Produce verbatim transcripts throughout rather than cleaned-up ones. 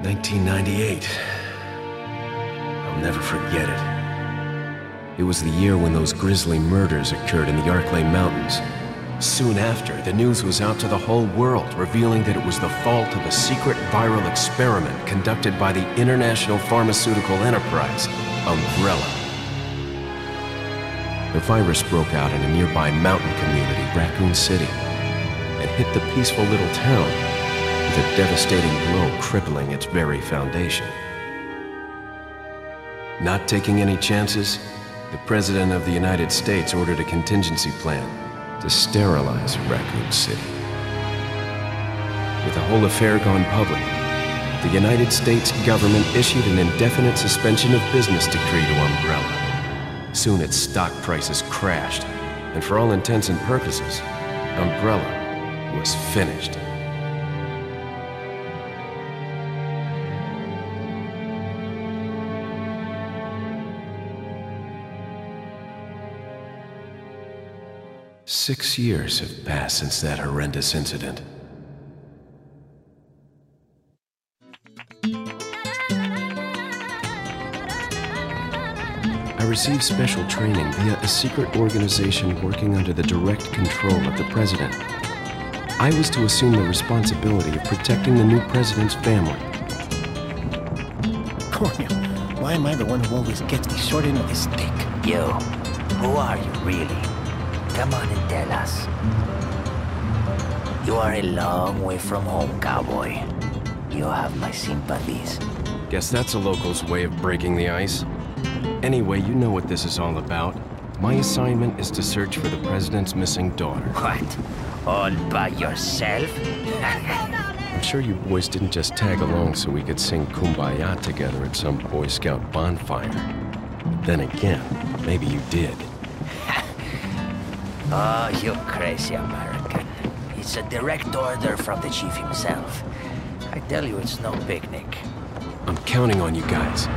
nineteen ninety-eight. I'll never forget it. It was the year when those grisly murders occurred in the Arklay Mountains. Soon after, the news was out to the whole world, revealing that it was the fault of a secret viral experiment conducted by the international pharmaceutical enterprise, Umbrella. The virus broke out in a nearby mountain community, Raccoon City, and hit the peaceful little town with a devastating blow crippling its very foundation. Not taking any chances, the President of the United States ordered a contingency plan to sterilize Raccoon City. With the whole affair gone public, the United States government issued an indefinite suspension of business decree to Umbrella. Soon its stock prices crashed, and for all intents and purposes, Umbrella was finished. Six years have passed since that horrendous incident. I received special training via a secret organization working under the direct control of the president. I was to assume the responsibility of protecting the new president's family. Cornel, why am I the one who always gets the short end of the stick? You, who are you really? Come on and tell us. You are a long way from home, cowboy. You have my sympathies. Guess that's a local's way of breaking the ice. Anyway, you know what this is all about. My assignment is to search for the president's missing daughter. What? All by yourself? I'm sure you boys didn't just tag along so we could sing Kumbaya together at some Boy Scout bonfire. But then again, maybe you did. Oh, you crazy American. It's a direct order from the chief himself. I tell you, it's no picnic. I'm counting on you guys.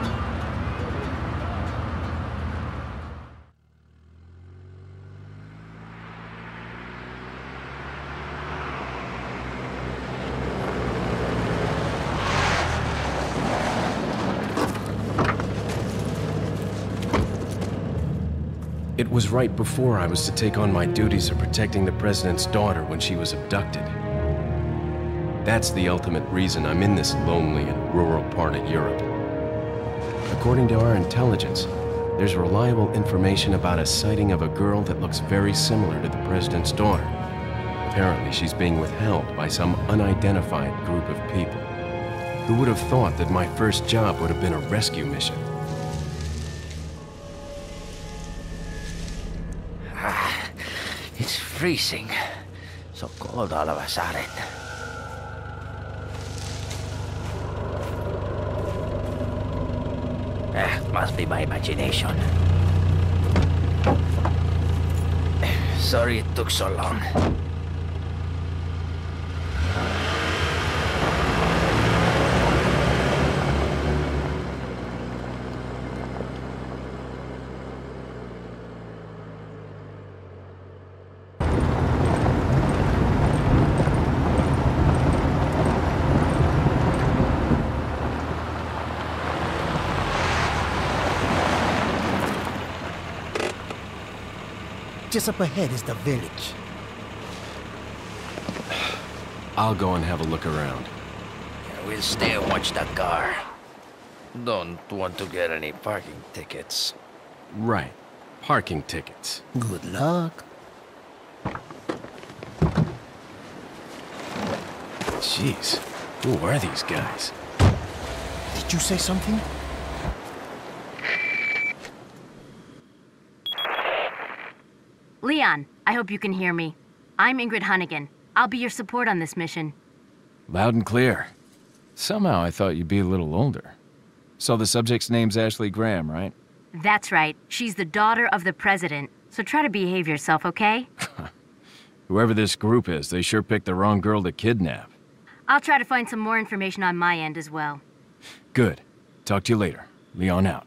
It was right before I was to take on my duties of protecting the president's daughter when she was abducted. That's the ultimate reason I'm in this lonely and rural part of Europe. According to our intelligence, there's reliable information about a sighting of a girl that looks very similar to the president's daughter. Apparently, she's being withheld by some unidentified group of people. Who would have thought that my first job would have been a rescue mission? It's freezing. So cold all of a sudden. Eh, must be my imagination. Sorry it took so long. Just up ahead is the village. I'll go and have a look around. Yeah, we'll stay and watch that car. Don't want to get any parking tickets. Right. Parking tickets. Good luck. Jeez. Who are these guys? Did you say something? Leon, I hope you can hear me. I'm Ingrid Hunnigan. I'll be your support on this mission. Loud and clear. Somehow I thought you'd be a little older. So the subject's name's Ashley Graham, right? That's right. She's the daughter of the president. So try to behave yourself, okay? Whoever this group is, they sure picked the wrong girl to kidnap. I'll try to find some more information on my end as well. Good. Talk to you later. Leon out.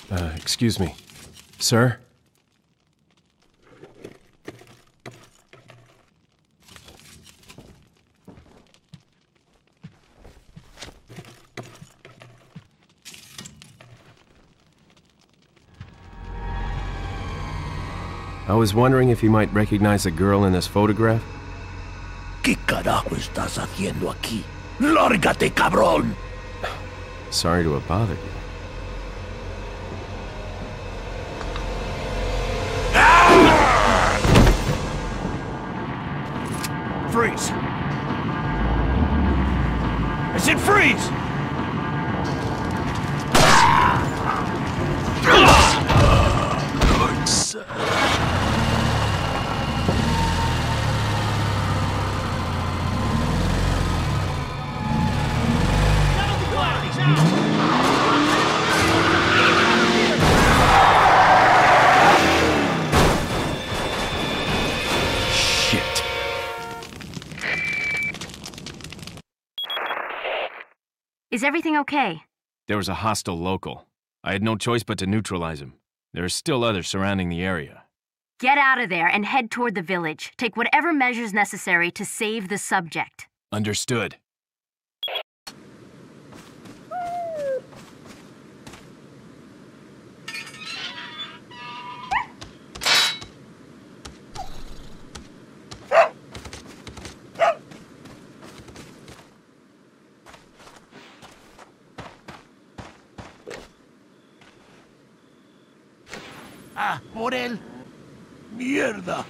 Uh, excuse me. Sir? I was wondering if you might recognize a girl in this photograph? ¿Qué carajo estás haciendo aquí? ¡Lárgate, cabrón! Sorry to have bothered you. Freeze! I said freeze! Is everything okay? There was a hostile local. I had no choice but to neutralize him. There are still others surrounding the area. Get out of there and head toward the village. Take whatever measures necessary to save the subject. Understood. ¡Ah, por él! ¡Mierda!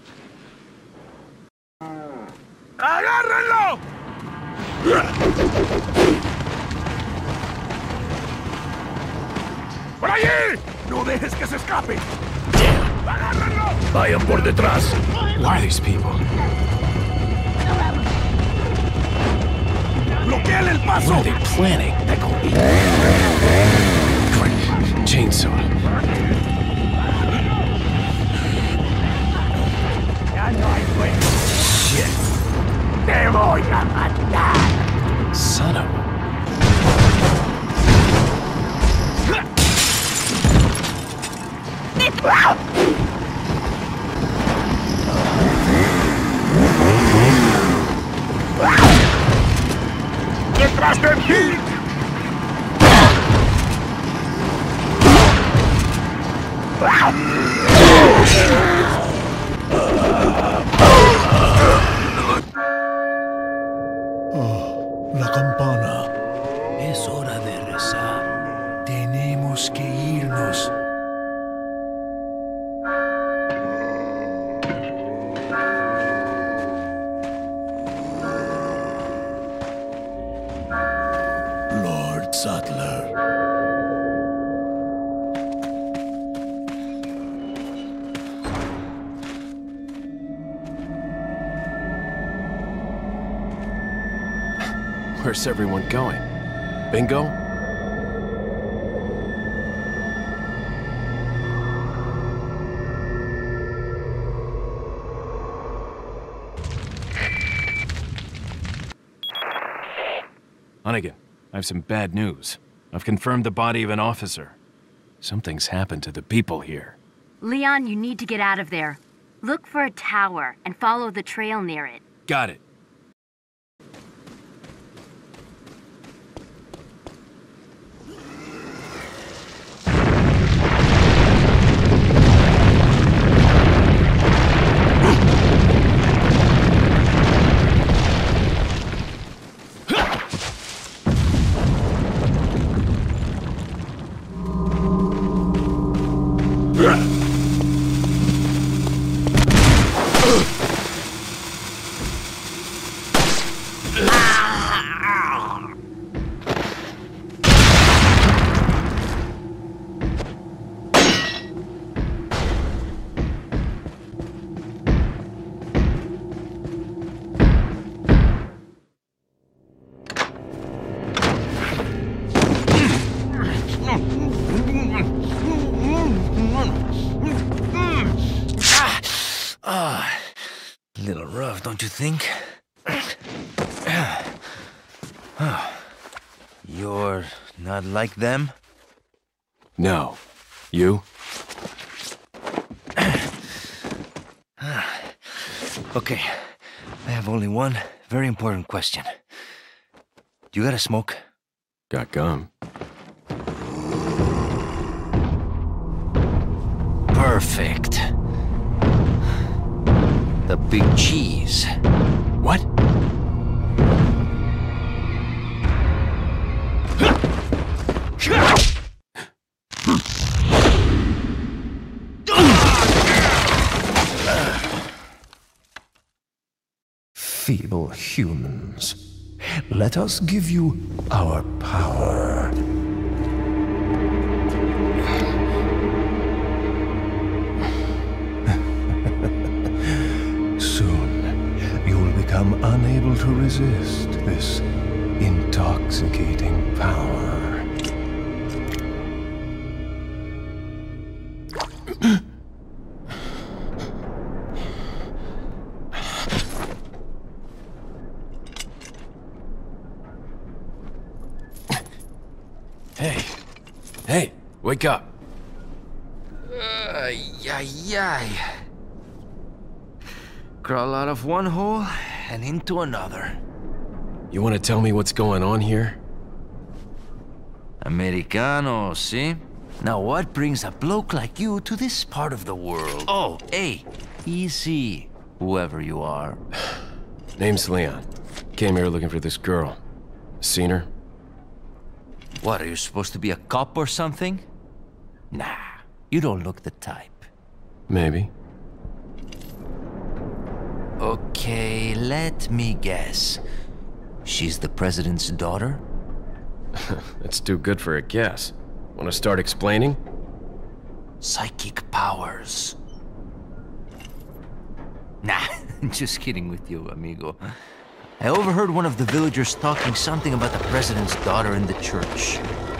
¡Agárrenlo! ¡Por allí! ¡No dejes que se escape! ¡Agárrenlo! Vayan por detrás. Who are these people? ¡Bloqueen el paso! What are they planning? That could be. Quick, chainsaw. Shit. ¡Te voy a matar! Son of a... ¡Detrás de ti! Oh, la campana. Es hora de rezar. Tenemos que irnos. Lord Sattler. Where's everyone going? Bingo? Hunnigan, I have some bad news. I've confirmed the body of an officer. Something's happened to the people here. Leon, you need to get out of there. Look for a tower and follow the trail near it. Got it. Ah, a little rough, don't you think? You're not like them? No. You? Okay, I have only one very important question. You got a smoke? Got gum. Perfect. The big cheese. What? Feeble humans, let us give you our power. Soon, you will become unable to resist this intoxicating power. Hey. Hey, wake up. Ay, ay, ay. Crawl out of one hole and into another. You want to tell me what's going on here? Americano, see? Now what brings a bloke like you to this part of the world? Oh, hey, easy, whoever you are. Name's Leon. Came here looking for this girl. Seen her? What, are you supposed to be a cop or something? Nah, you don't look the type. Maybe. Okay, let me guess. She's the president's daughter? That's too good for a guess. Want to start explaining? Psychic powers. Nah, just kidding with you, amigo. I overheard one of the villagers talking something about the president's daughter in the church.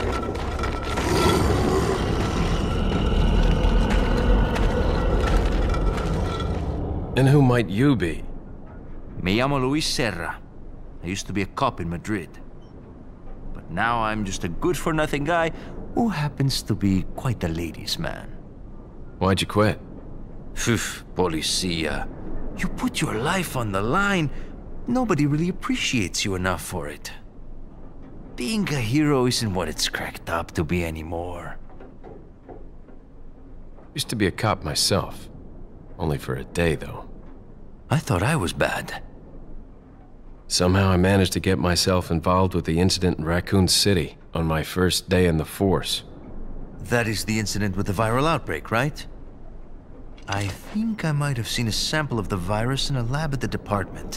And who might you be? Me llamo Luis Serra. I used to be a cop in Madrid. But now I'm just a good-for-nothing guy who happens to be quite a ladies' man. Why'd you quit? Phew, policia. You put your life on the line. Nobody really appreciates you enough for it. Being a hero isn't what it's cracked up to be anymore. Used to be a cop myself. Only for a day, though. I thought I was bad. Somehow I managed to get myself involved with the incident in Raccoon City on my first day in the force. That is the incident with the viral outbreak, right? I think I might have seen a sample of the virus in a lab at the department.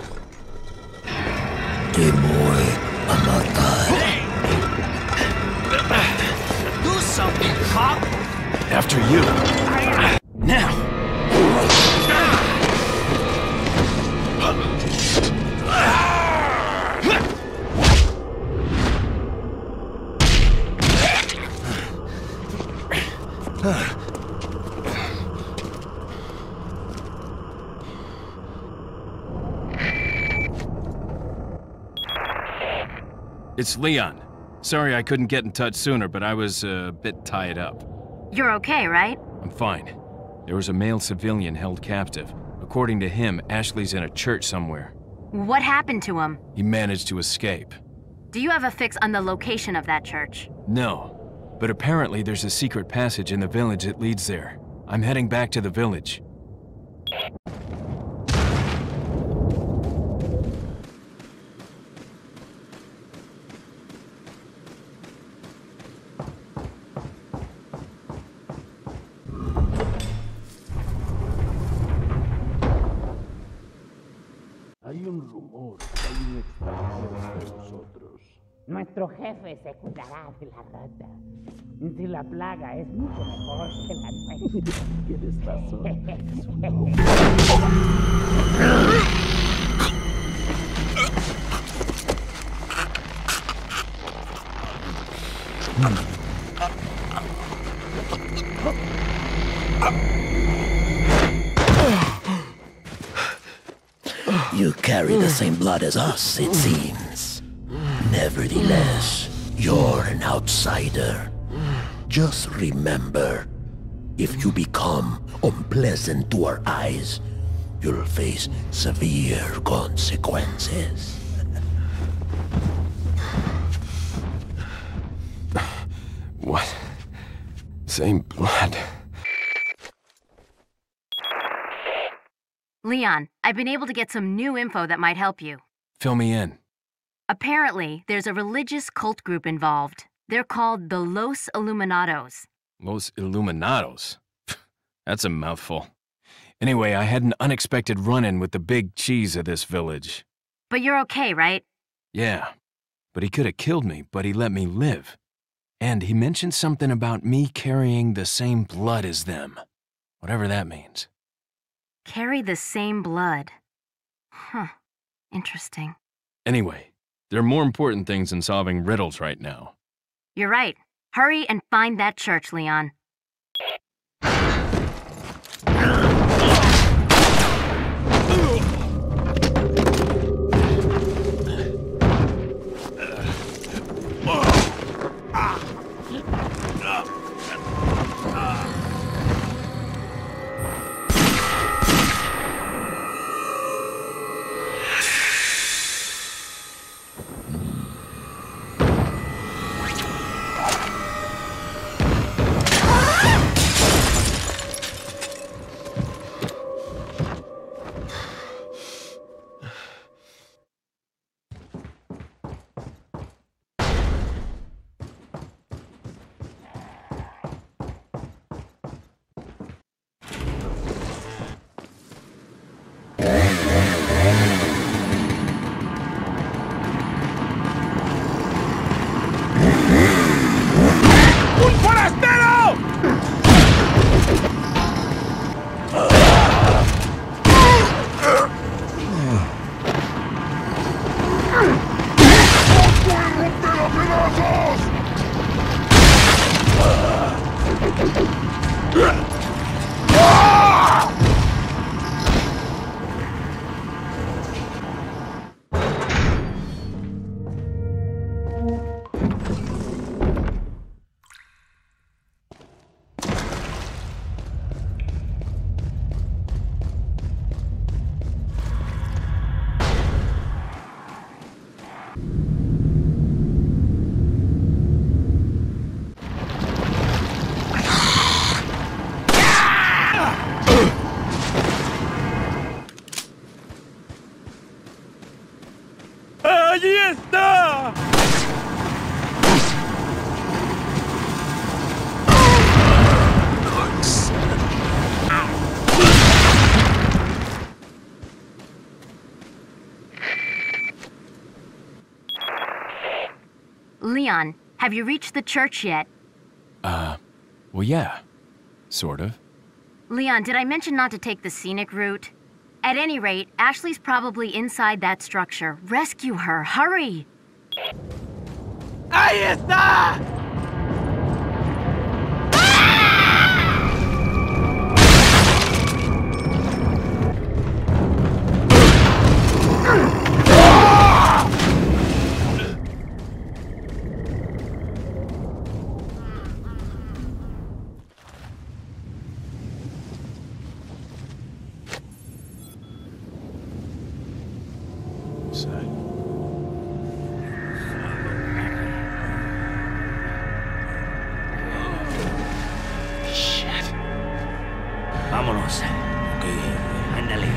Do something, cop! After you. Now! It's Leon. Sorry I couldn't get in touch sooner, but I was uh, a bit tied up. You're okay, right? I'm fine. There was a male civilian held captive. According to him, Ashley's in a church somewhere. What happened to him? He managed to escape. Do you have a fix on the location of that church? No, but apparently there's a secret passage in the village that leads there. I'm heading back to the village. Hay un rumor, hay un extranjero entre nosotros. Nuestro jefe se cuidará de la rata. Si la plaga es mucho mejor que la nuestra. Tienes razón. You carry the same blood as us, it seems. Nevertheless, you're an outsider. Just remember, if you become unpleasant to our eyes, you'll face severe consequences. What? Same blood. Leon, I've been able to get some new info that might help you. Fill me in. Apparently, there's a religious cult group involved. They're called the Los Illuminados. Los Illuminados? That's a mouthful. Anyway, I had an unexpected run-in with the big cheese of this village. But you're okay, right? Yeah. But he could have killed me, but he let me live. And he mentioned something about me carrying the same blood as them. Whatever that means. Carry the same blood. Huh. Interesting. Anyway, there are more important things than solving riddles right now. You're right. Hurry and find that church, Leon. ¡Allí está! Leon, have you reached the church yet? Uh, well, yeah. Sort of. Leon, did I mention not to take the scenic route? At any rate, Ashley's probably inside that structure. Rescue her, hurry! ¡Ahí está! Vámonos. Ok, ándale.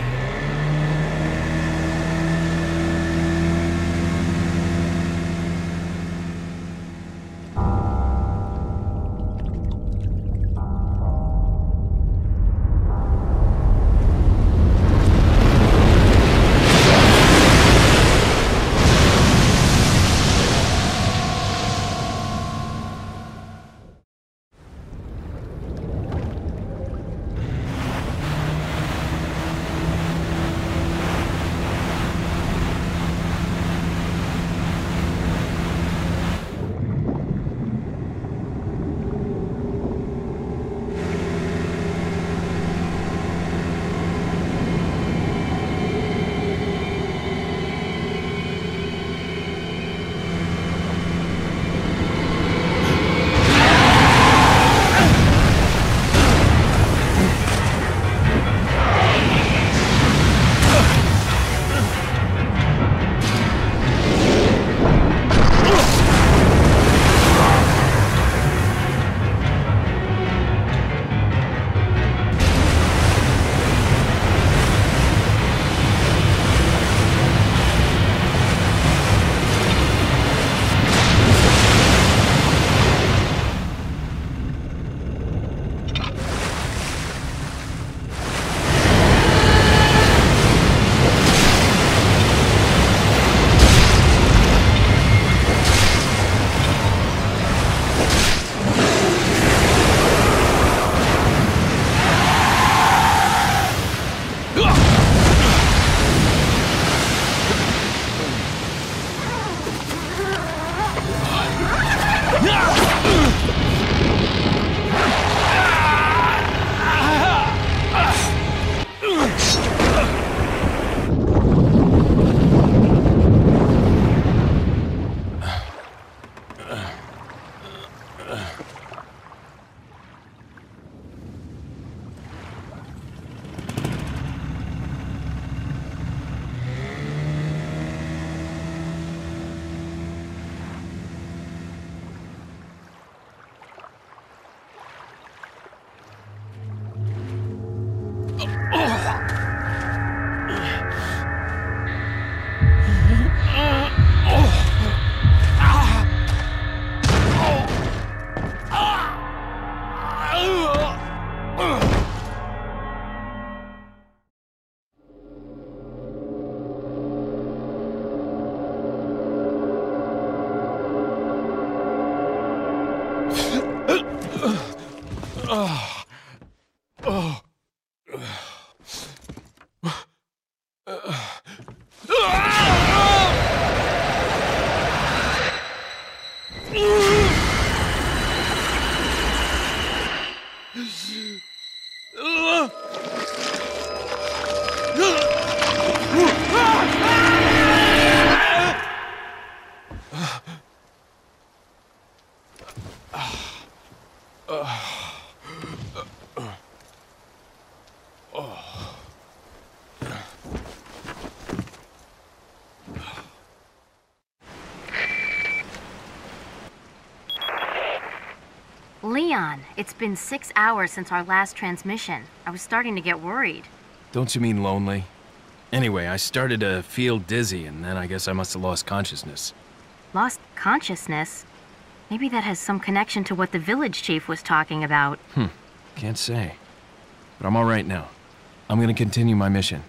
Leon, it's been six hours since our last transmission. I was starting to get worried. Don't you mean lonely? Anyway, I started to feel dizzy, and then I guess I must have lost consciousness. Lost consciousness? Maybe that has some connection to what the village chief was talking about. Hmm, can't say. But I'm all right now. I'm gonna continue my mission.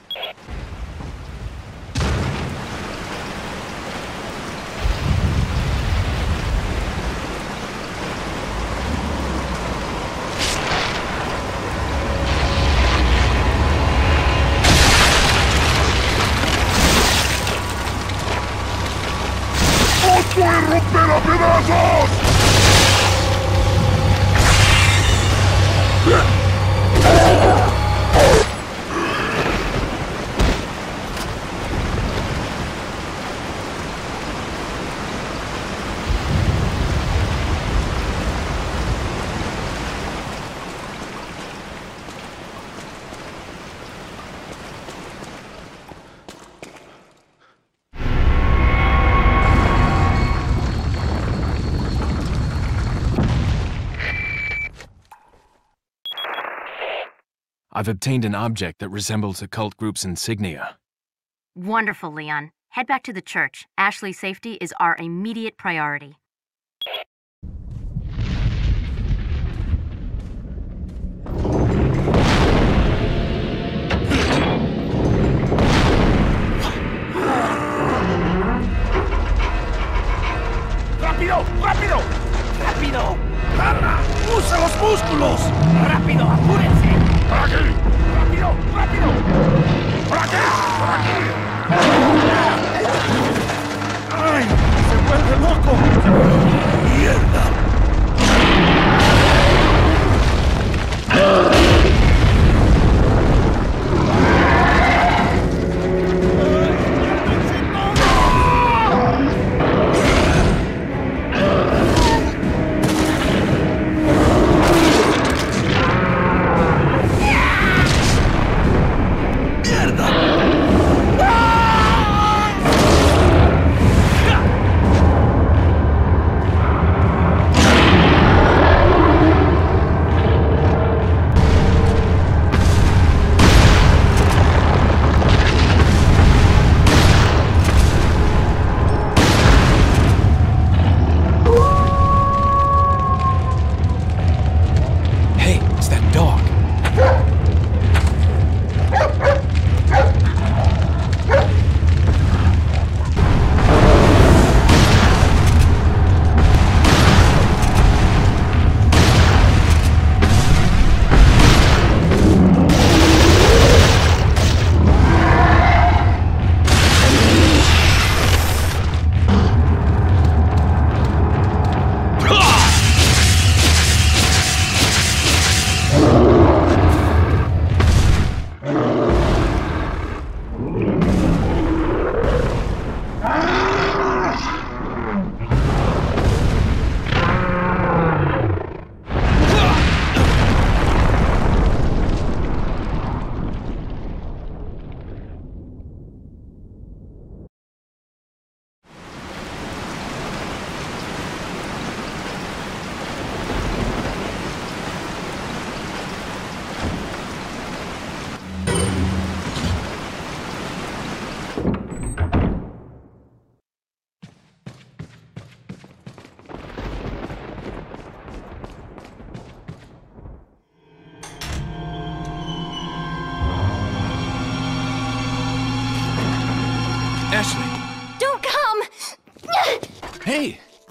I've obtained an object that resembles a cult group's insignia. Wonderful, Leon. Head back to the church. Ashley's safety is our immediate priority. ¡Rápido! ¡Rápido! ¡Rápido! ¡Carla! ¡Usa los músculos! ¡Rápido! ¡Apúrense! ¡Por aquí! ¡Rápido! ¡Rápido! ¡Por aquí! ¡Por aquí! ¡Ay! ¡Se vuelve loco! ¡Mierda!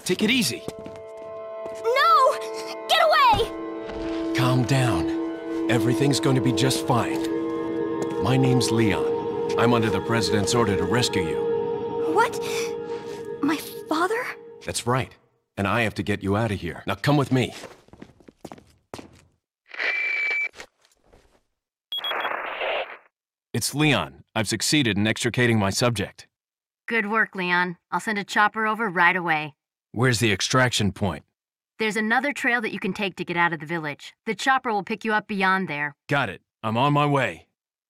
Take it easy. No! Get away! Calm down. Everything's going to be just fine. My name's Leon. I'm under the President's order to rescue you. What? My father? That's right. And I have to get you out of here. Now come with me. It's Leon. I've succeeded in extricating my subject. Good work, Leon. I'll send a chopper over right away. Where's the extraction point? There's another trail that you can take to get out of the village. The chopper will pick you up beyond there. Got it. I'm on my way.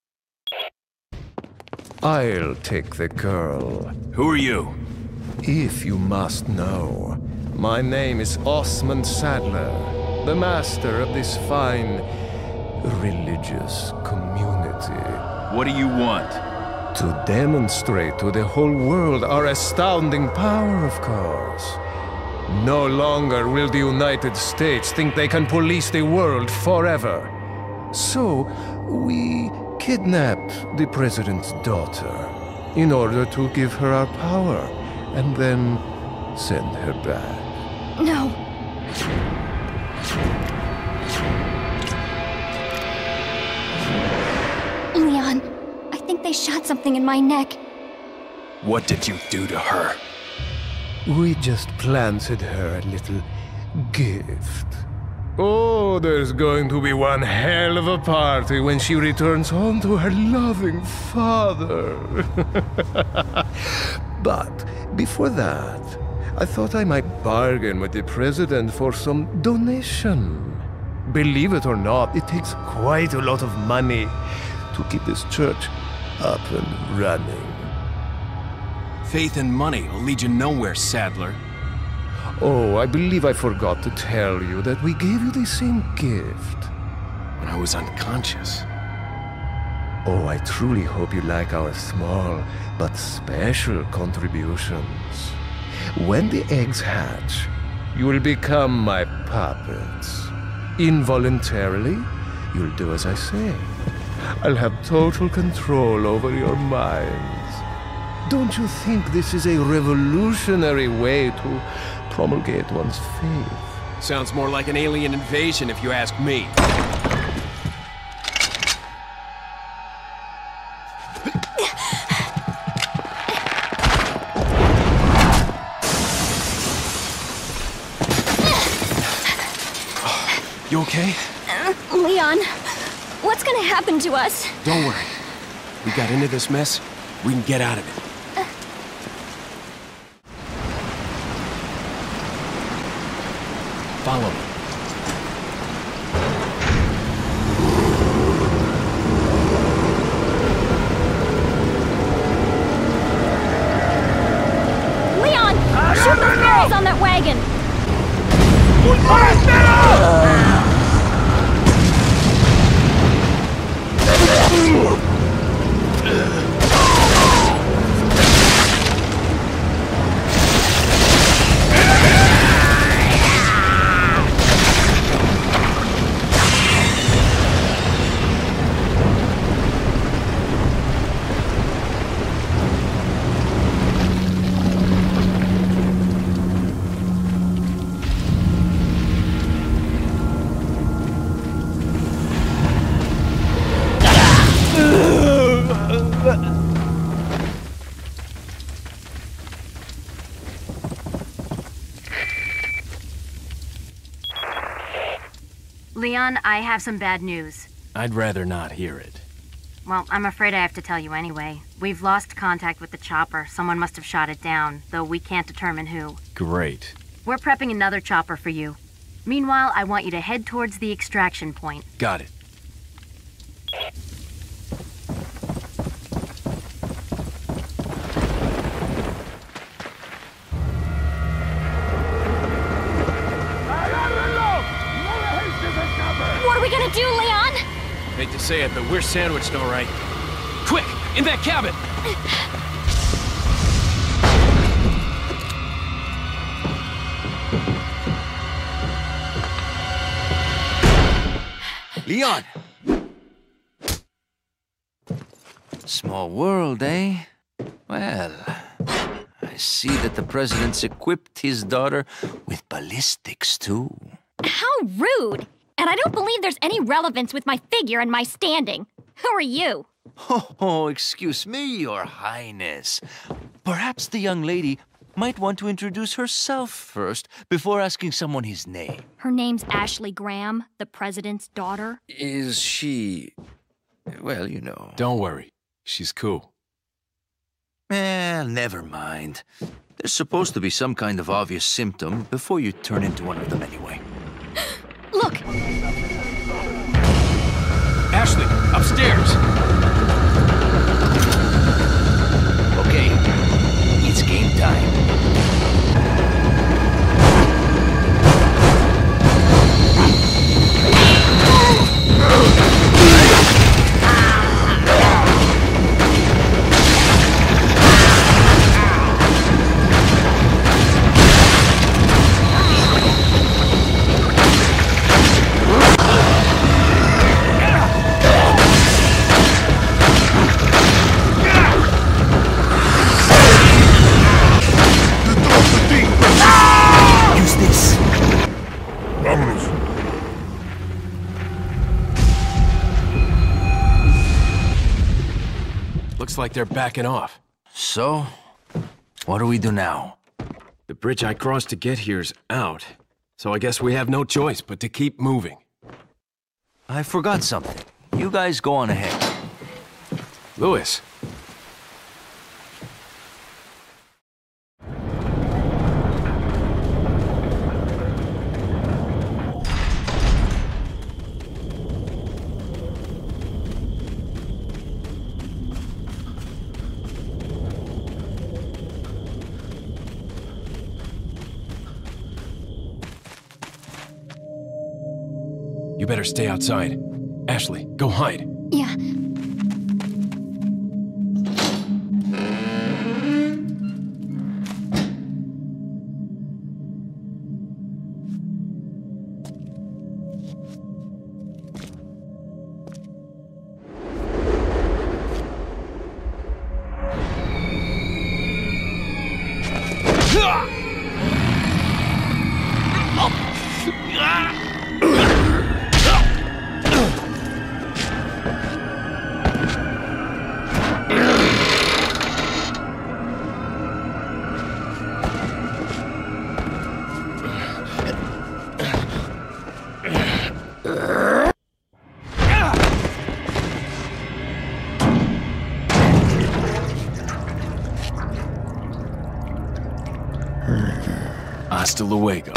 I'll take the girl. Who are you? If you must know, my name is Osmond Saddler, the master of this fine religious community. What do you want? To demonstrate to the whole world our astounding power, of course. No longer will the United States think they can police the world forever. So, we kidnapped the president's daughter in order to give her our power, and then send her back. No. Leon, I think they shot something in my neck. What did you do to her? We just planted her a little gift. Oh, there's going to be one hell of a party when she returns home to her loving father. But before that, I thought I might bargain with the president for some donation. Believe it or not, it takes quite a lot of money to keep this church up and running. Faith and money will lead you nowhere, Saddler. Oh, I believe I forgot to tell you that we gave you the same gift. When I was unconscious. Oh, I truly hope you like our small but special contributions. When the eggs hatch, you will become my puppets. Involuntarily, you'll do as I say. I'll have total control over your minds. Don't you think this is a revolutionary way to promulgate one's faith? Sounds more like an alien invasion if you ask me. You okay? Uh, Leon, what's gonna happen to us? Don't worry. We got into this mess, we can get out of it. Follow me. Leon! Shoot those barrels on that wagon! Leon, I have some bad news. I'd rather not hear it. Well, I'm afraid I have to tell you anyway. We've lost contact with the chopper. Someone must have shot it down, though we can't determine who. Great. We're prepping another chopper for you. Meanwhile, I want you to head towards the extraction point. Got it. What are we gonna do, Leon? Hate to say it, but we're sandwiched all right. Quick! In that cabin! Leon! Small world, eh? Well, I see that the president's equipped his daughter with ballistics, too. How rude! And I don't believe there's any relevance with my figure and my standing. Who are you? Oh, excuse me, Your Highness. Perhaps the young lady might want to introduce herself first before asking someone his name. Her name's Ashley Graham, the president's daughter. Is she... well, you know... Don't worry. She's cool. Eh, never mind. There's supposed to be some kind of obvious symptom before you turn into one of them anyway. Look! Ashley, upstairs! Okay, it's game time. Looks like they're backing off. So, what do we do now? The bridge I crossed to get here's out, so I guess we have no choice but to keep moving. I forgot something. You guys go on ahead. Louis. You better stay outside. Ashley, go hide. Yeah. Hasta luego.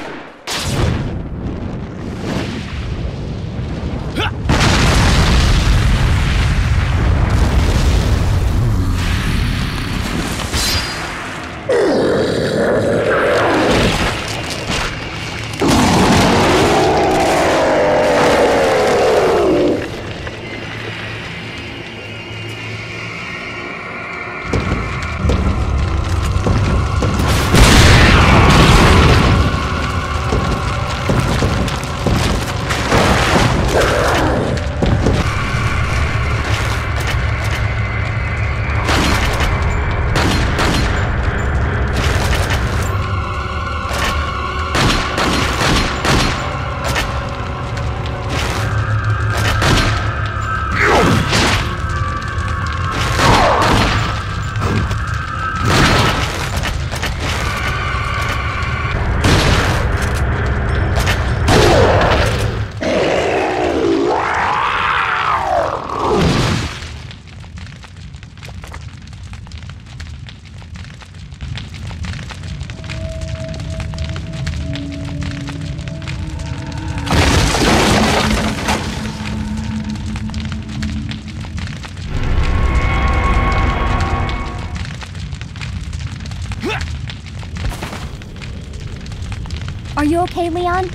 Are you okay, Leon?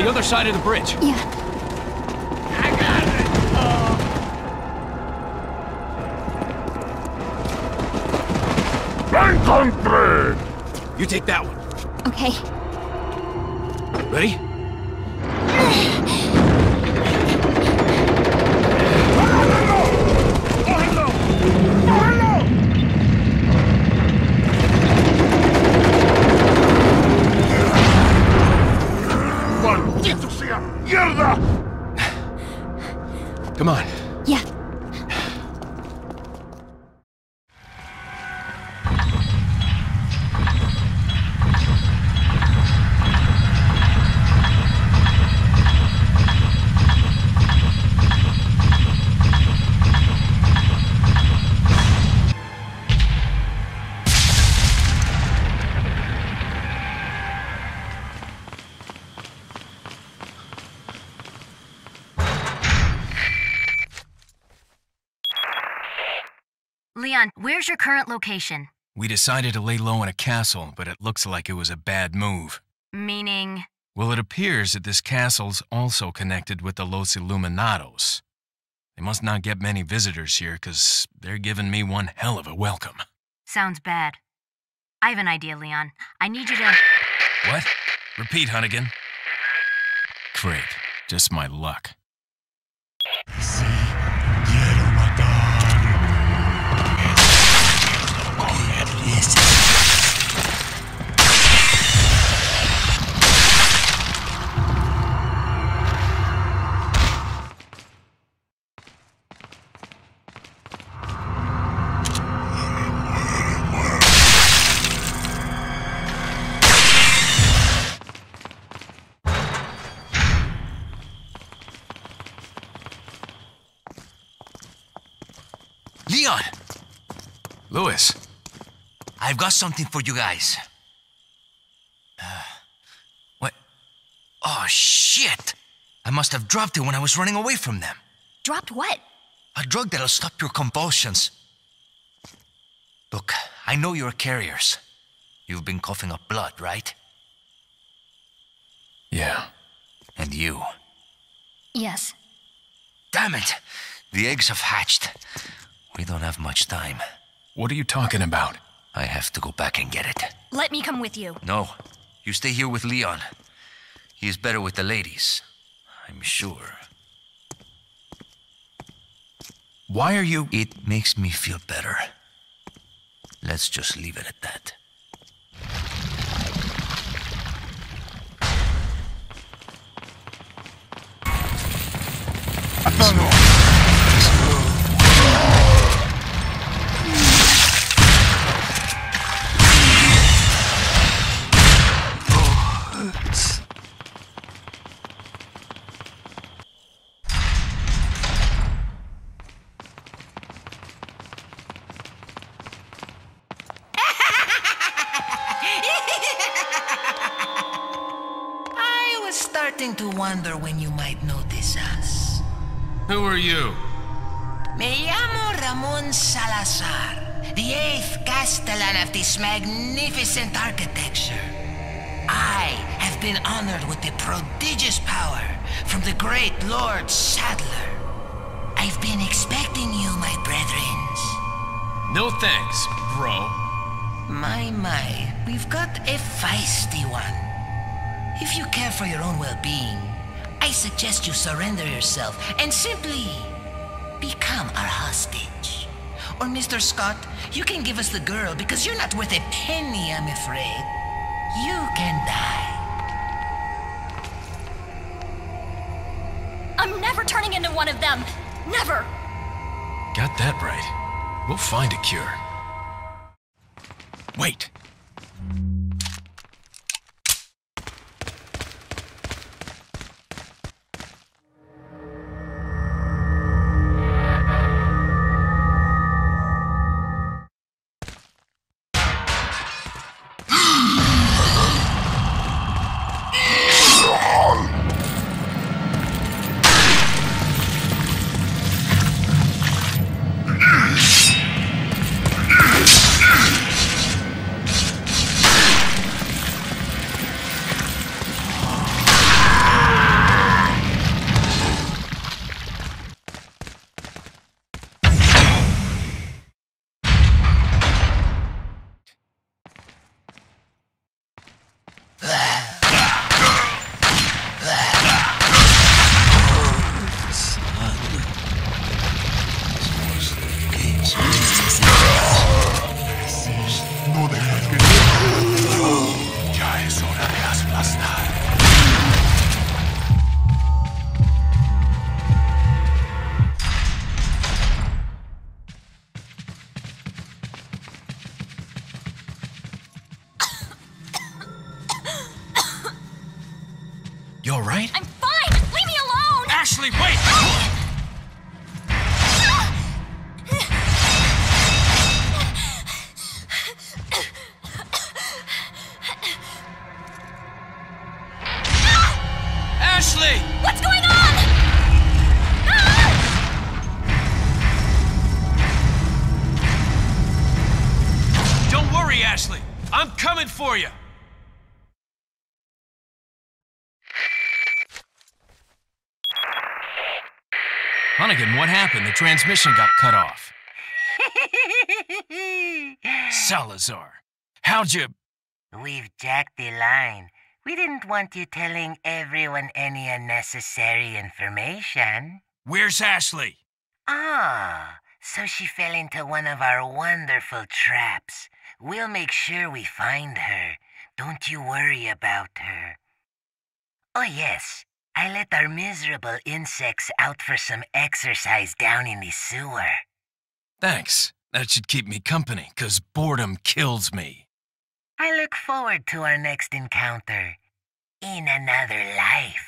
the other side of the bridge. Yeah. I got it! Encontré! You take that one. Okay. Ready? ¡Maldito sea! ¡Mierda! Come on. Yeah. Leon, where's your current location? We decided to lay low in a castle, but it looks like it was a bad move. Meaning? Well, it appears that this castle's also connected with the Los Illuminados. They must not get many visitors here, because they're giving me one hell of a welcome. Sounds bad. I have an idea, Leon. I need you to... What? Repeat, Hunnigan. Great. Just my luck. Leon! Louis. I've got something for you guys. Uh, what? Oh, shit! I must have dropped it when I was running away from them. Dropped what? A drug that'll stop your convulsions. Look, I know you're carriers. You've been coughing up blood, right? Yeah. And you? Yes. Damn it! The eggs have hatched. We don't have much time. What are you talking about? I have to go back and get it. Let me come with you. No. You stay here with Leon. He is better with the ladies. I'm sure. Why are you... It makes me feel better. Let's just leave it at that. Starting to wonder when you might notice us. Who are you? Me llamo Ramon Salazar, the eighth Castellan of this magnificent architecture. I have been honored with the prodigious power from the great Lord Sadler. I've been expecting you, my brethrens. No thanks, bro. My, my, we've got a feisty one. If you care for your own well-being, I suggest you surrender yourself and simply become our hostage. Or Mister Scott, you can give us the girl because you're not worth a penny, I'm afraid. You can die. I'm never turning into one of them. Never. Got that right. We'll find a cure. Wait. You all right? I'm fine! Leave me alone! Ashley, wait! Ashley! What's going on? Don't worry, Ashley. I'm coming for you. Hunnigan, what happened? The transmission got cut off. Salazar, how'd you... We've jacked the line. We didn't want you telling everyone any unnecessary information. Where's Ashley? Ah, so she fell into one of our wonderful traps. We'll make sure we find her. Don't you worry about her. Oh yes, I let our miserable insects out for some exercise down in the sewer. Thanks. That should keep me company, 'cause boredom kills me. I look forward to our next encounter in another life.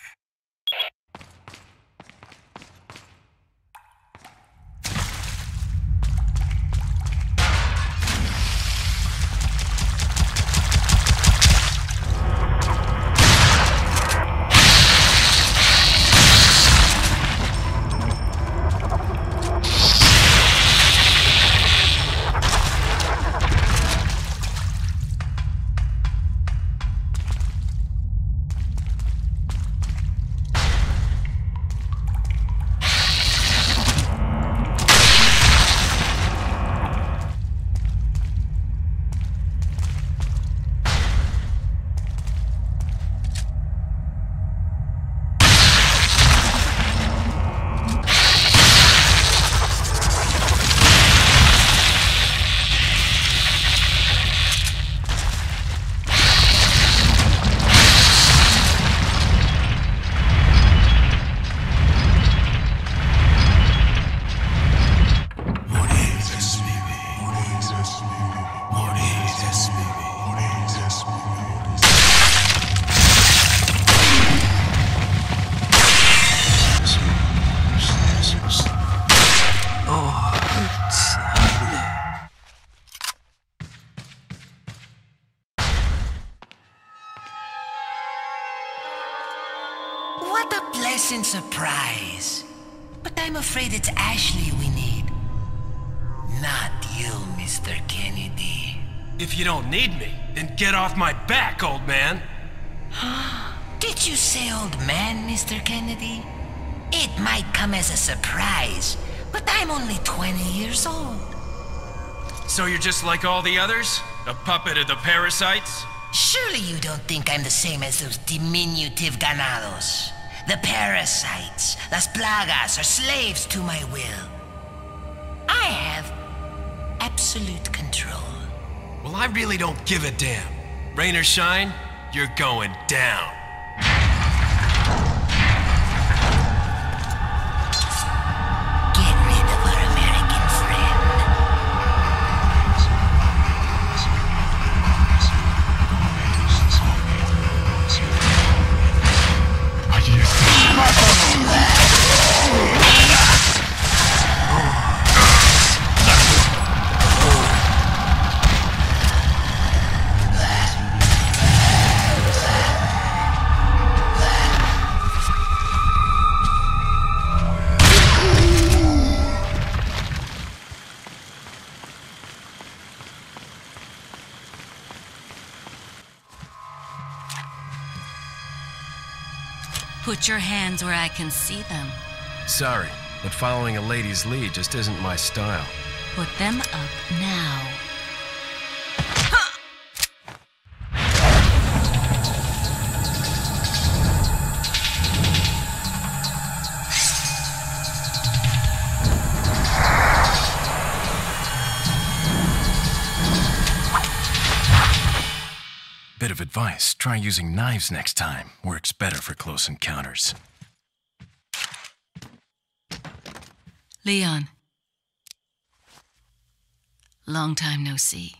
What a pleasant surprise. But I'm afraid it's Ashley we need. Not you, Mister Kennedy. If you don't need me, then get off my back, old man. Did you say old man, Mister Kennedy? It might come as a surprise, but I'm only twenty years old. So you're just like all the others? A puppet of the parasites? Surely you don't think I'm the same as those diminutive ganados. The parasites, las plagas, are slaves to my will. I have absolute control. Well, I really don't give a damn. Rain or shine, you're going down. Get rid of our American friend. Put your hands where I can see them. Sorry, but following a lady's lead just isn't my style. Put them up now. Bit of advice, try using knives next time. Works better for close encounters. Leon. Long time no see.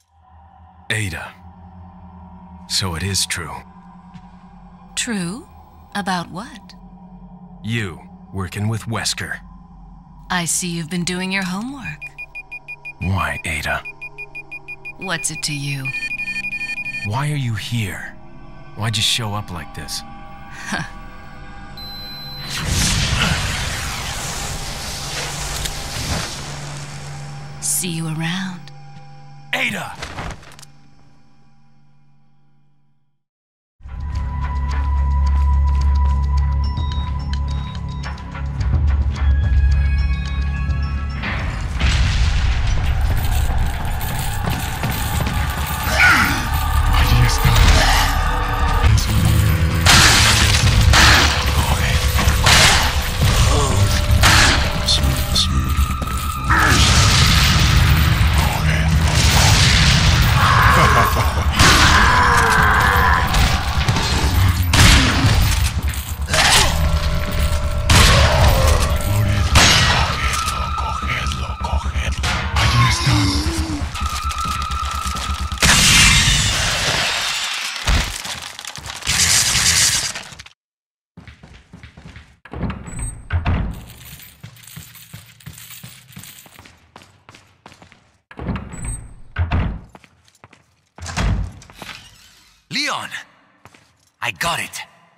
Ada. So it is true. True? About what? You, working with Wesker. I see you've been doing your homework. Why, Ada? What's it to you? Why are you here? Why'd you show up like this? See you around. Ada! Leon! I got it.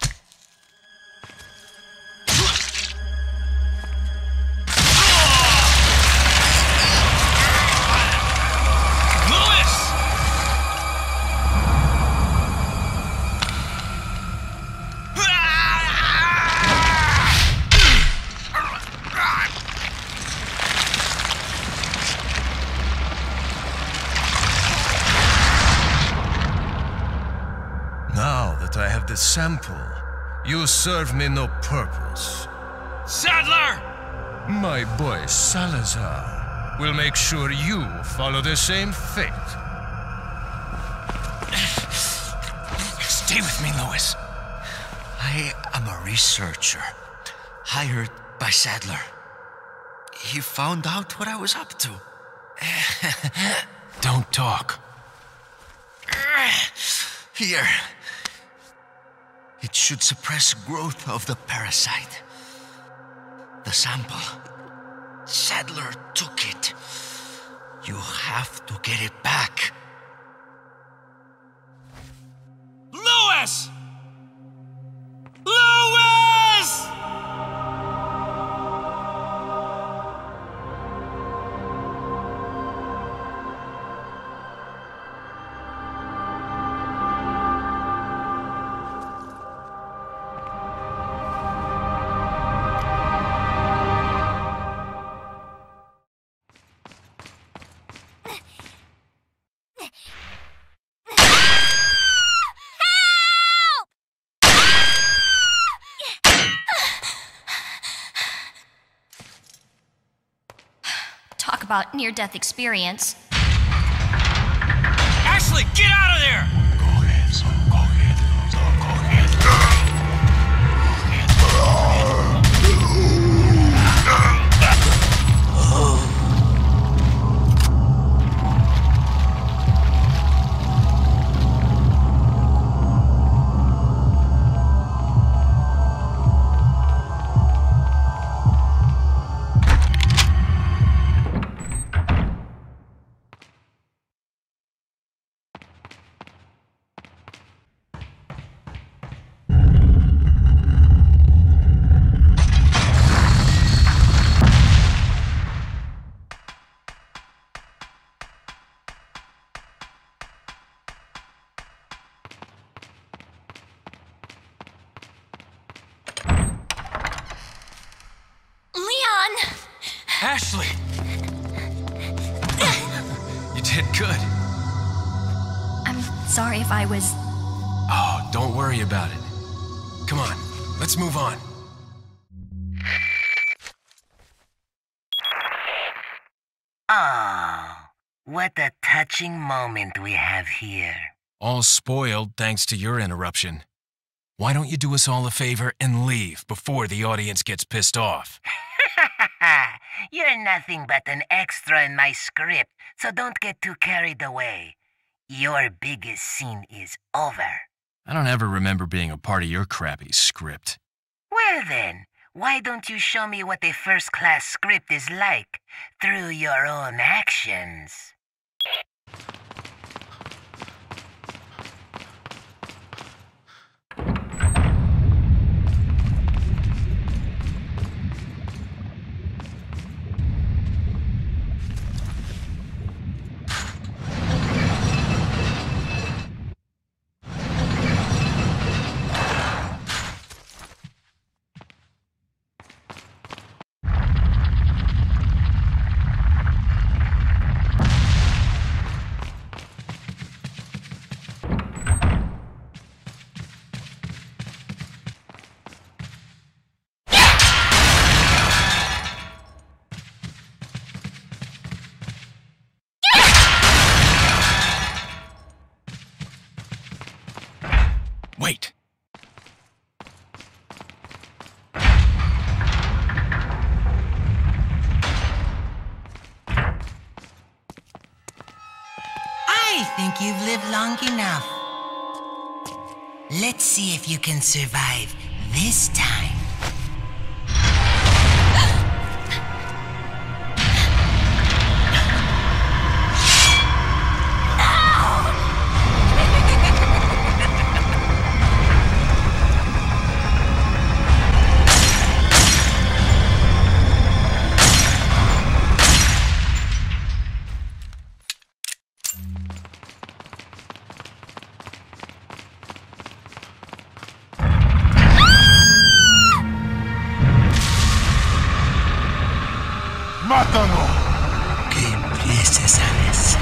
Now that I have the sample, you serve me no purpose. Sadler! My boy Salazar will make sure you follow the same fate. Stay with me, Louis. I am a researcher, hired by Sadler. He found out what I was up to. Don't talk. Here. It should suppress growth of the parasite. The sample. Sadler took it. You have to get it back. Louis! Louis! Talk about near-death experience. Ashley, get out of there! Ashley! You did good. I'm sorry if I was... Oh, don't worry about it. Come on, let's move on. Oh, what a touching moment we have here. All spoiled thanks to your interruption. Why don't you do us all a favor and leave before the audience gets pissed off? You're nothing but an extra in my script, so don't get too carried away. Your biggest scene is over. I don't ever remember being a part of your crappy script. Well then, why don't you show me what a first-class script is like through your own actions? Wait. I think you've lived long enough. Let's see if you can survive this time. ¡Mátalo! ¿Qué empieces, Alice?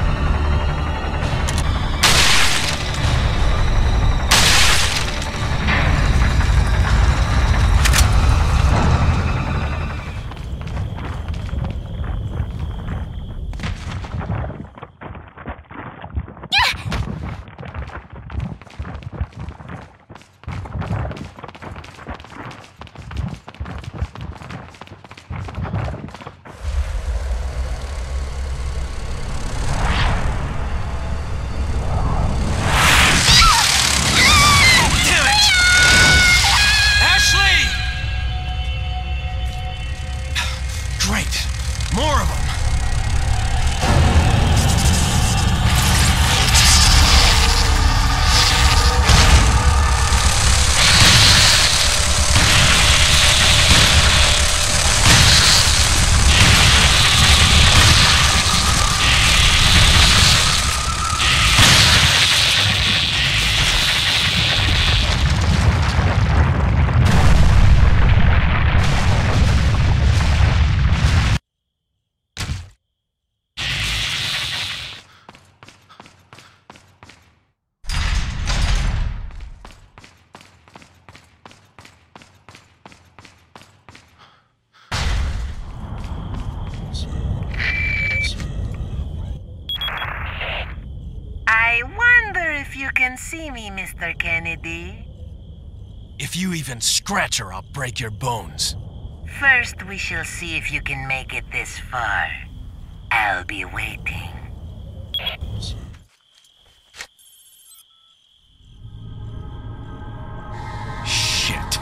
I wonder if you can see me, Mister Kennedy. If you even scratch her, I'll break your bones. First, we shall see if you can make it this far. I'll be waiting. Shit.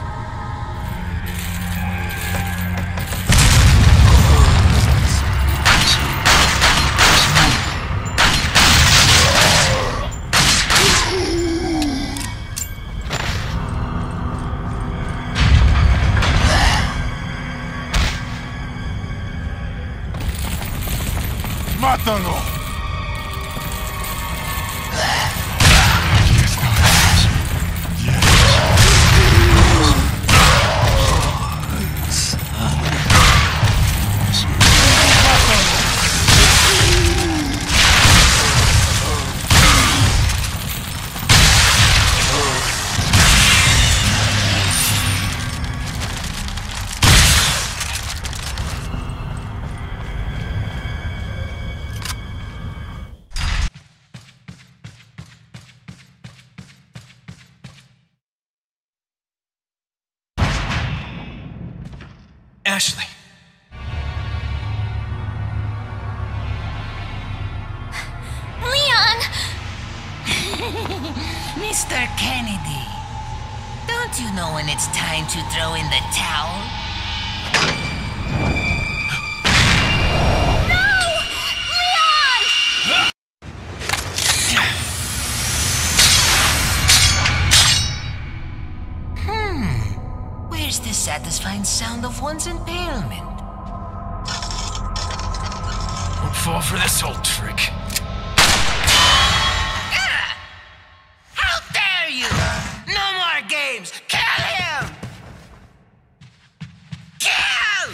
¡Mátalo! Ashley. Leon! Mister Kennedy, don't you know when it's time to throw in the towel? Where's the satisfying sound of one's impalement? Won't fall for this old trick. How dare you! No more games! Kill him! Kill!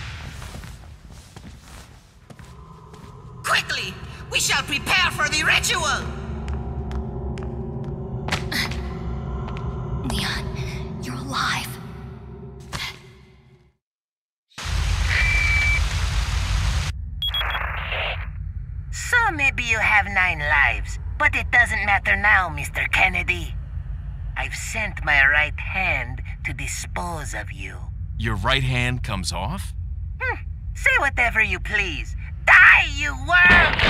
Quickly! We shall prepare for the ritual! Leon, you're alive. So maybe you have nine lives, but it doesn't matter now, Mister Kennedy. I've sent my right hand to dispose of you. Your right hand comes off? Hmm. Say whatever you please. Die, you worm!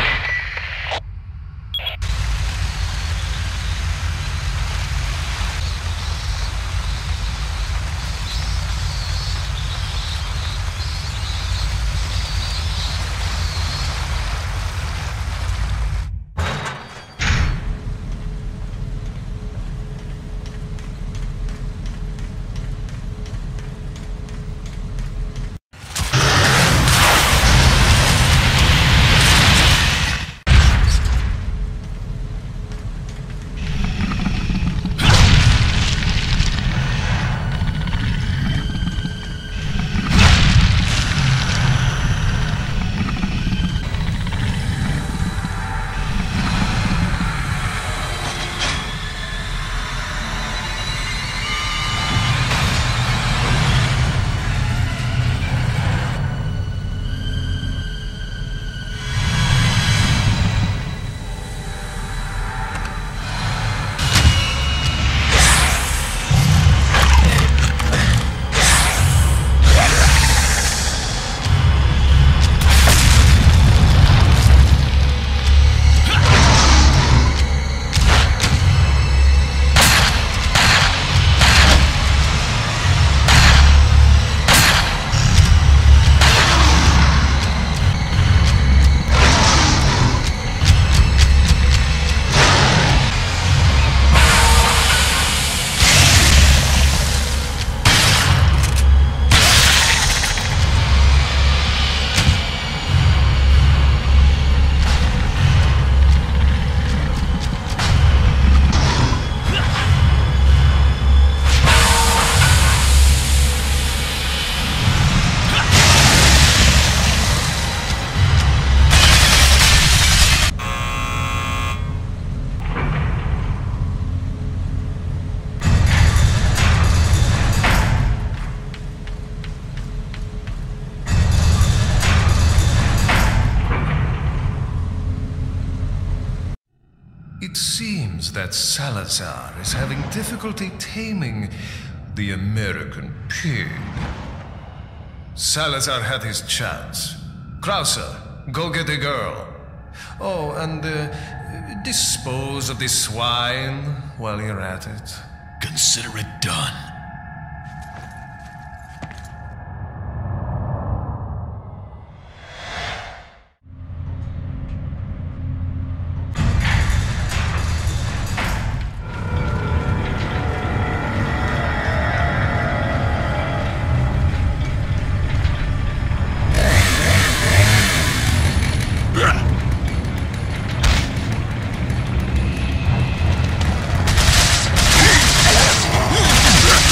It seems that Salazar is having difficulty taming the American pig. Salazar had his chance. Krauser, go get the girl. Oh, and uh, dispose of the swine while you're at it. Consider it done. Yeah!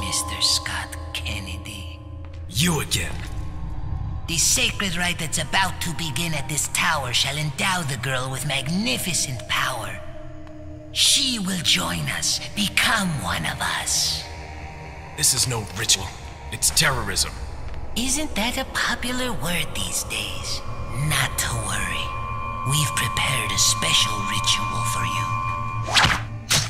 Mister Scott Kennedy. You again. The sacred rite that's about to begin at this tower shall endow the girl with magnificent power. She will join us, become one of us. This is no ritual. It's terrorism. Isn't that a popular word these days? Not to worry. We've prepared a special ritual for you.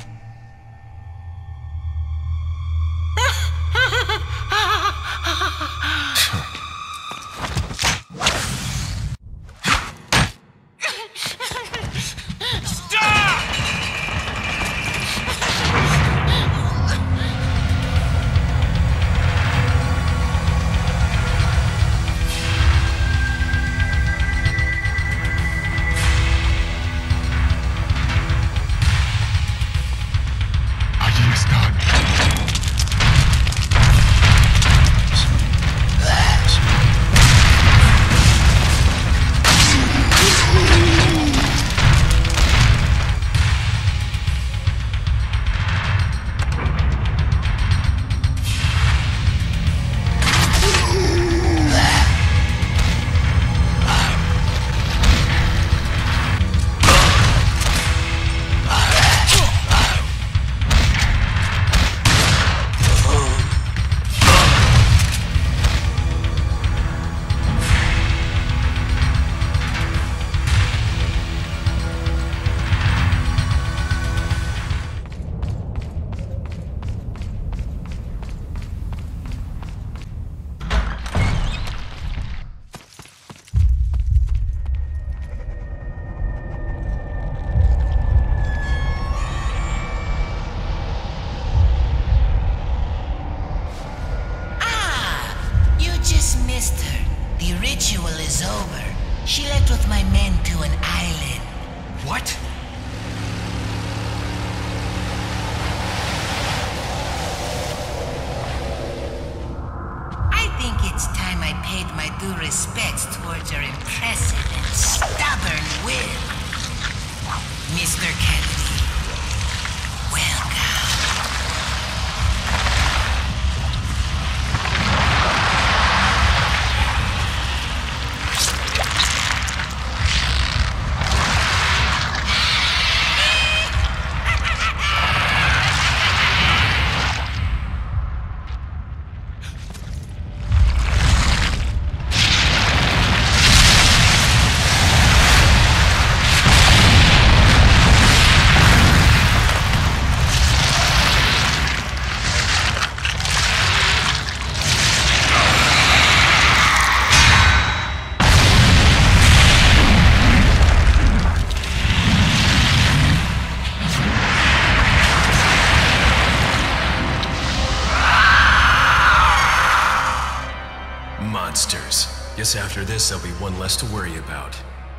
Guess after this, there'll be one less to worry about.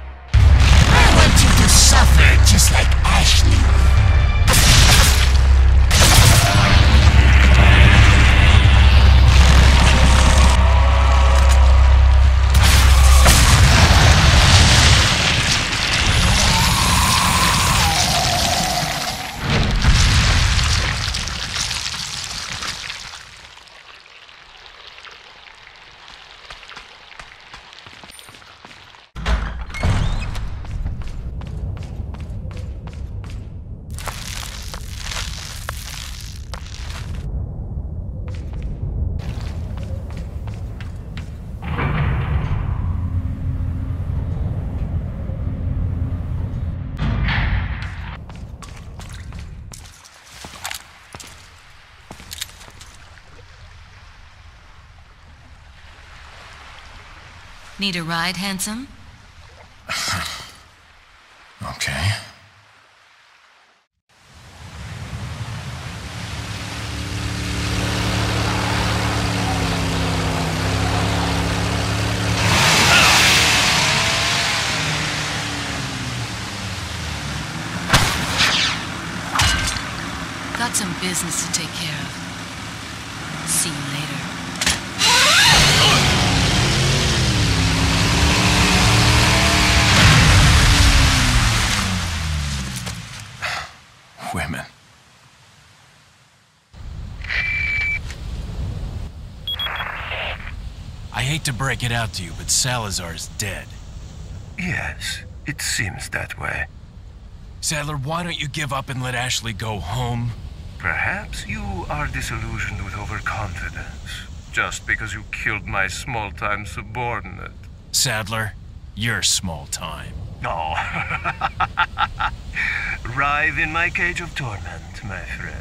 I want you to suffer just like Ashley. Need a ride, handsome? Okay. Got some business to take care of. See you later. Women. I hate to break it out to you, but Salazar's dead. Yes, it seems that way. Sadler, why don't you give up and let Ashley go home? Perhaps you are disillusioned with overconfidence, just because you killed my small-time subordinate. Sadler, you're small-time. Oh. Writhe in my cage of torment, my friend.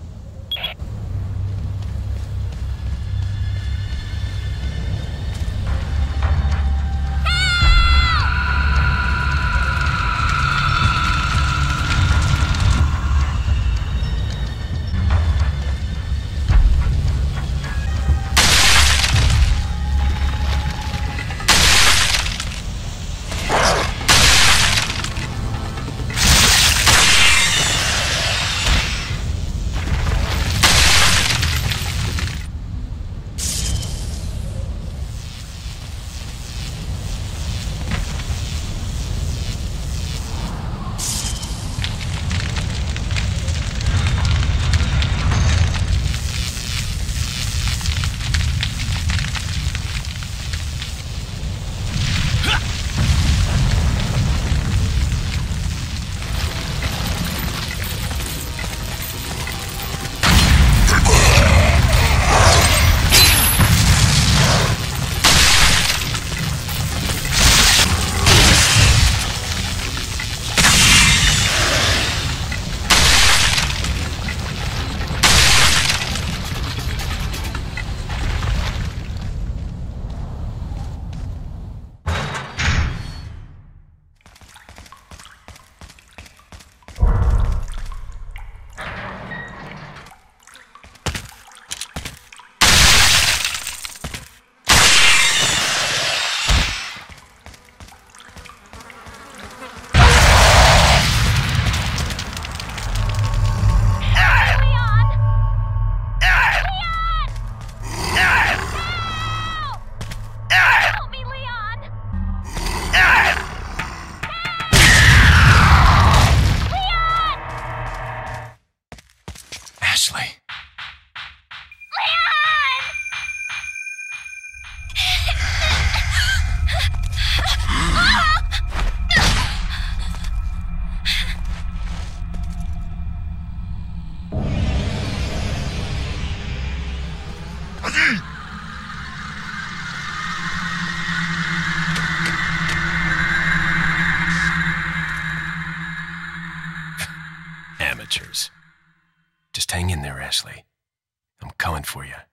Amateurs. Just hang in there, Ashley. I'm coming for you.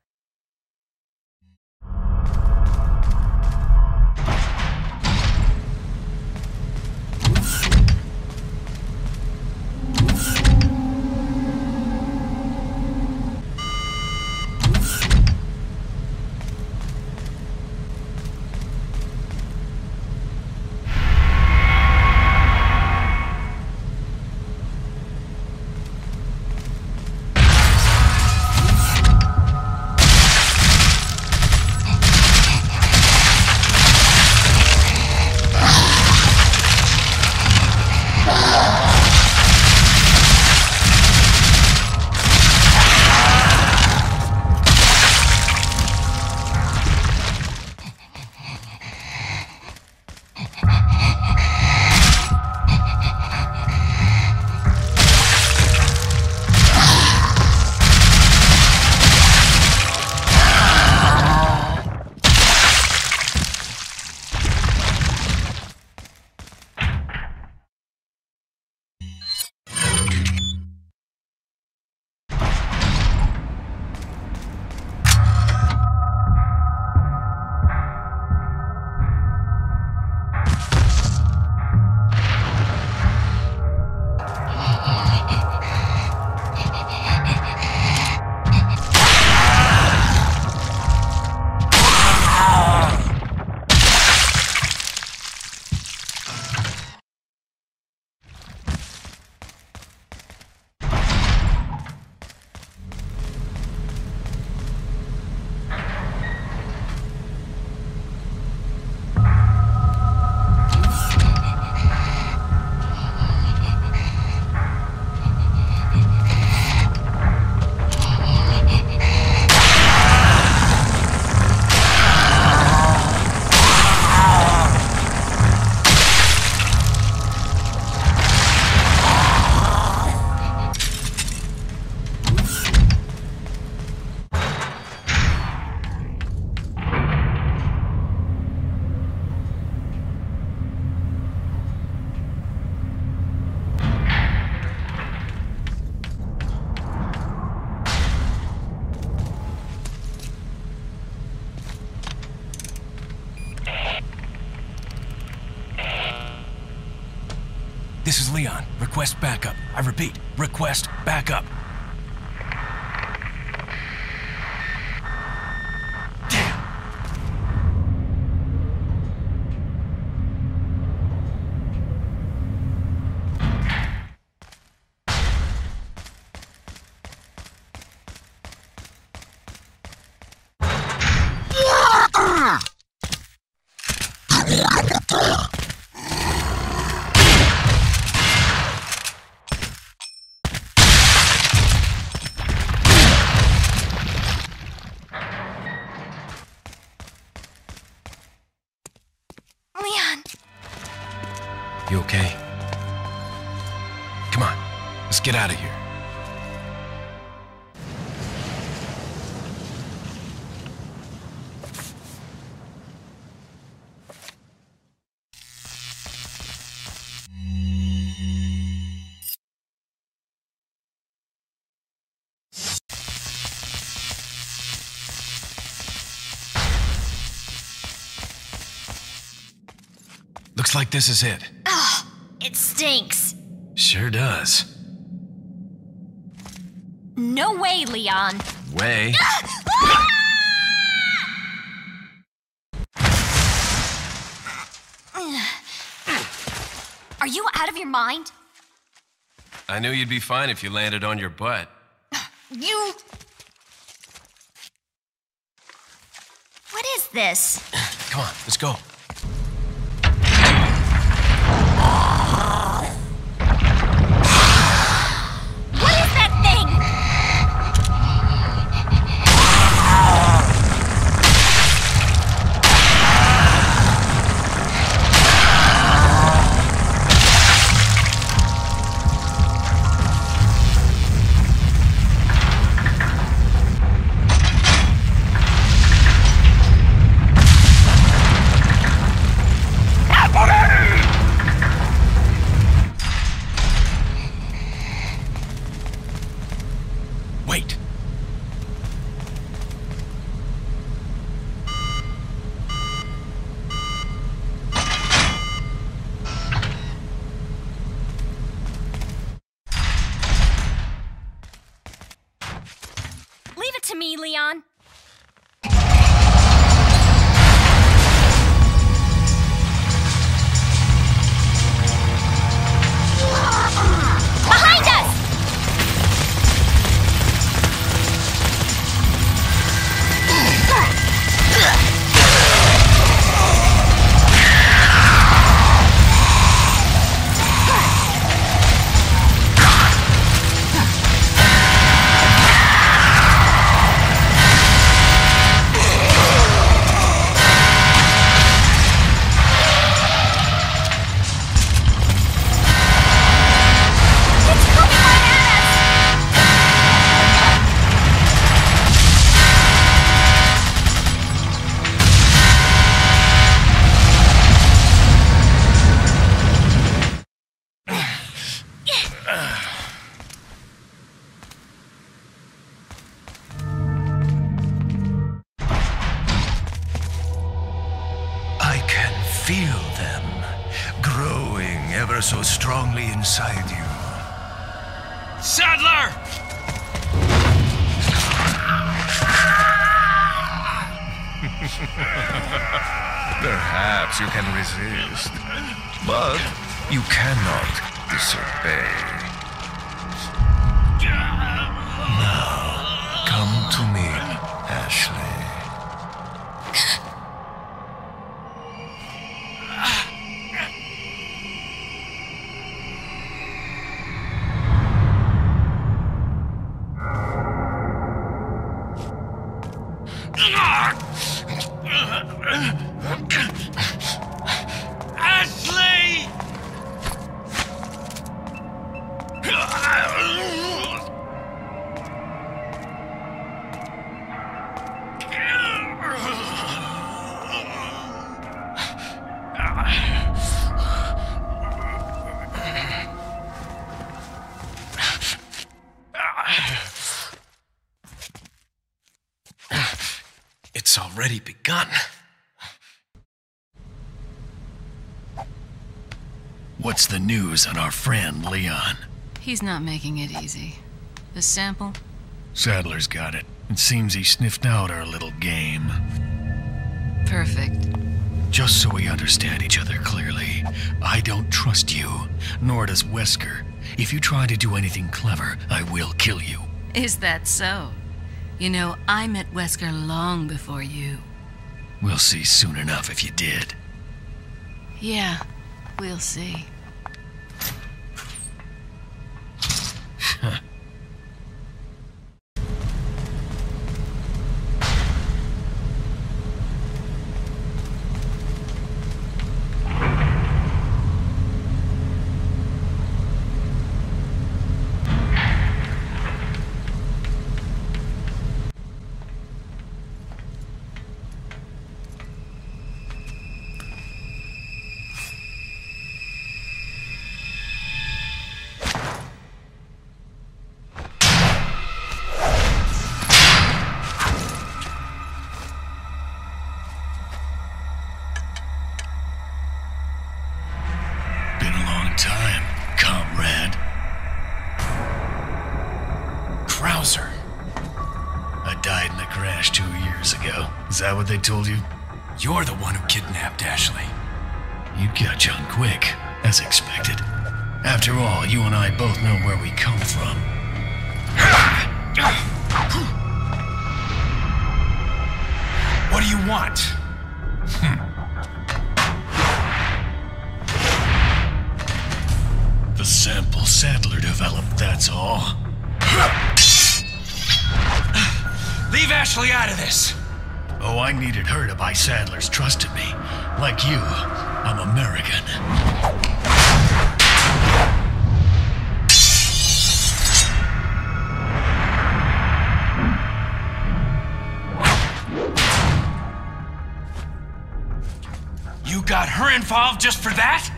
This is Leon. Request backup. I repeat, request backup. You okay? Come on, let's get out of here. Looks like this is it. Ugh, it stinks. Sure does. No way, Leon. Way? Are you out of your mind? I knew you'd be fine if you landed on your butt. You... What is this? Come on, let's go. Wait. Leave it to me, Leon. Behind us! Feel them growing ever so strongly inside you. Sadler! Perhaps you can resist, but you cannot disobey. Now, come to me, Ashley. Ashley! It's already begun. What What's the news on our friend Leon? He's not making it easy. The sample? Sadler's got it. It seems he sniffed out our little game. Perfect. Just so we understand each other clearly, I don't trust you, nor does Wesker. If you try to do anything clever, I will kill you. Is that so? You know, I met Wesker long before you. We'll see soon enough if you did. Yeah, we'll see. Is that what they told you? You're the one who kidnapped Ashley. You catch on quick, as expected. After all, you and I both know where we come from. What do you want? Hmm. The sample Sadler developed, that's all. Leave Ashley out of this! Oh, I needed her to buy Sadler's trust in me. Like you, I'm American. You got her involved just for that?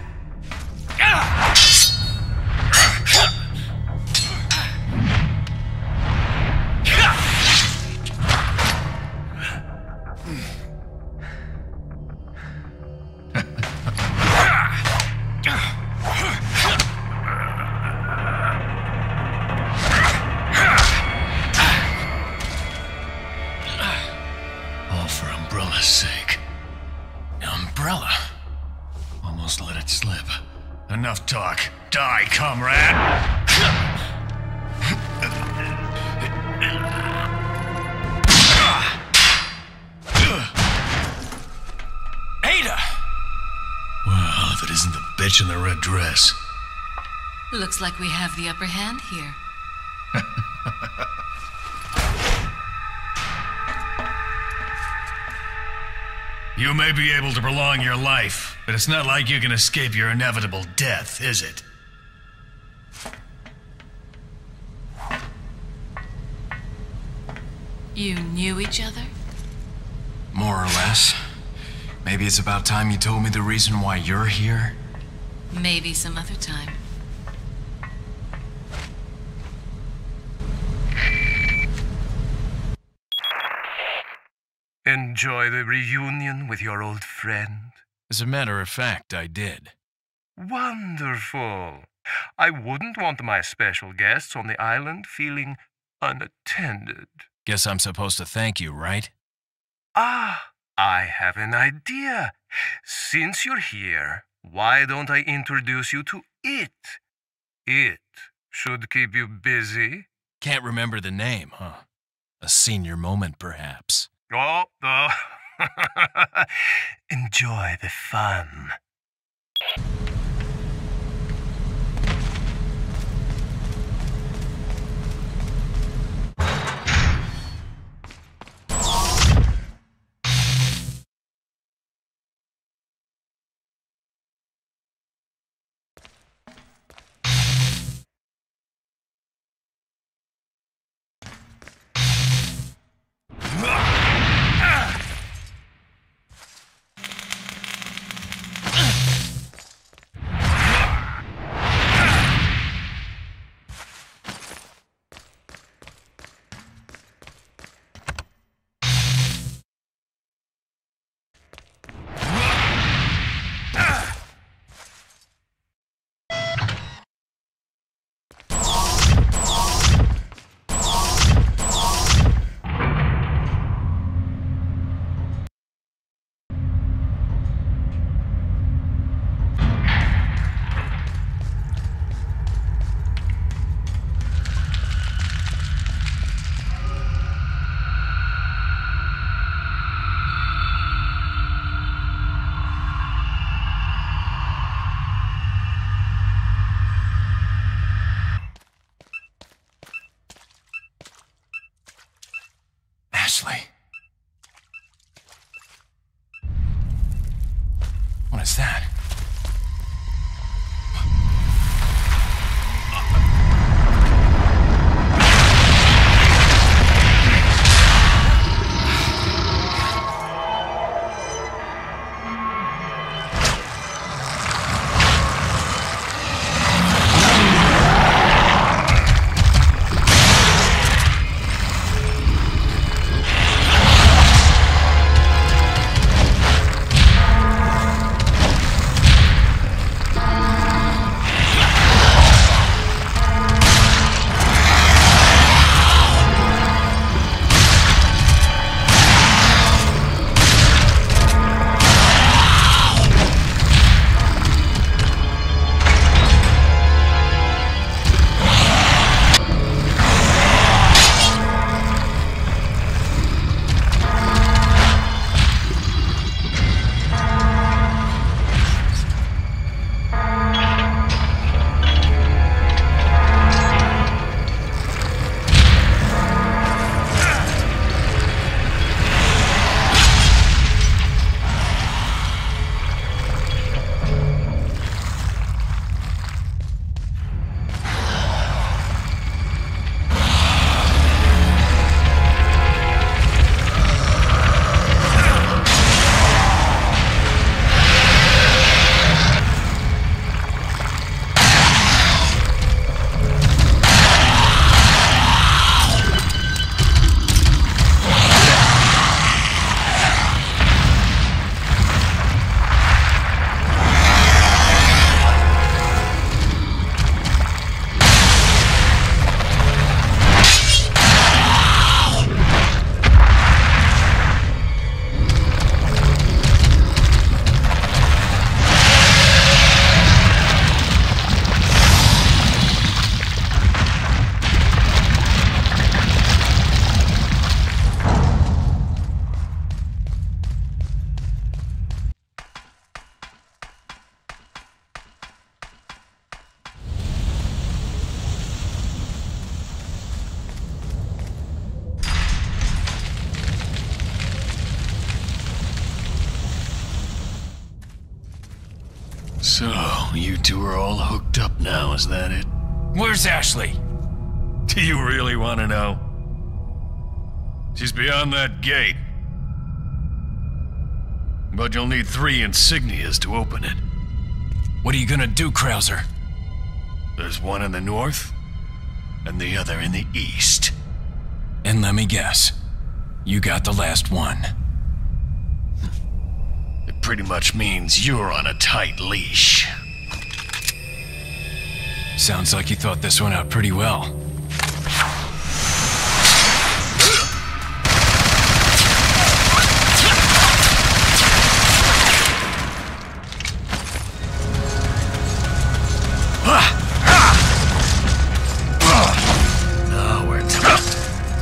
All for Umbrella's sake. Umbrella? Almost let it slip. Enough talk. Die, comrade! Ada! Well, if it isn't the bitch in the red dress. Looks like we have the upper hand here. You may be able to prolong your life, but it's not like you can escape your inevitable death, is it? You knew each other? More or less. Maybe it's about time you told me the reason why you're here. Maybe some other time. Enjoy the reunion with your old friend? As a matter of fact, I did. Wonderful. I wouldn't want my special guests on the island feeling unattended. Guess I'm supposed to thank you, right? Ah, I have an idea. Since you're here, why don't I introduce you to it? It should keep you busy. Can't remember the name, huh? A senior moment, perhaps. Oh, oh. Enjoy the fun. Ashley. What is that? So, you two are all hooked up now, is that it? Where's Ashley? Do you really want to know? She's beyond that gate. But you'll need three insignias to open it. What are you gonna do, Krauser? There's one in the north, and the other in the east. And let me guess, you got the last one. It pretty much means you're on a tight leash. Sounds like you thought this one out pretty well. Now we're toast.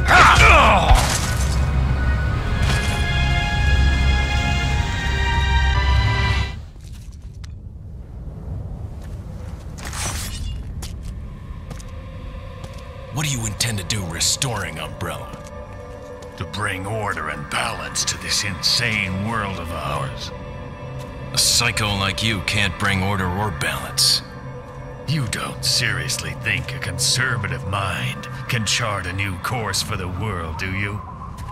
What do you intend to do restoring Umbrella? To bring order and balance to this insane world of ours. A psycho like you can't bring order or balance. You don't seriously think a conservative mind can chart a new course for the world, do you?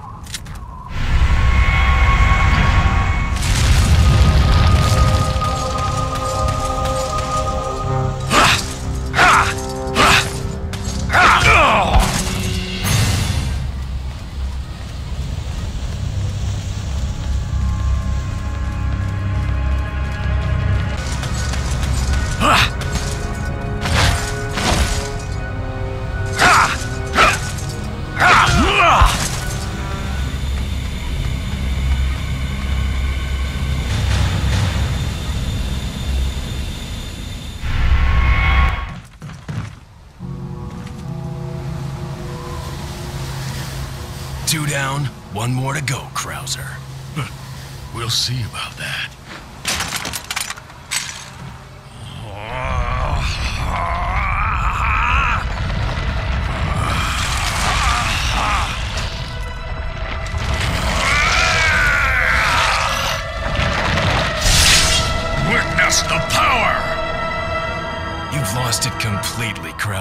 Two down, one more to go, Krauser. We'll see about that.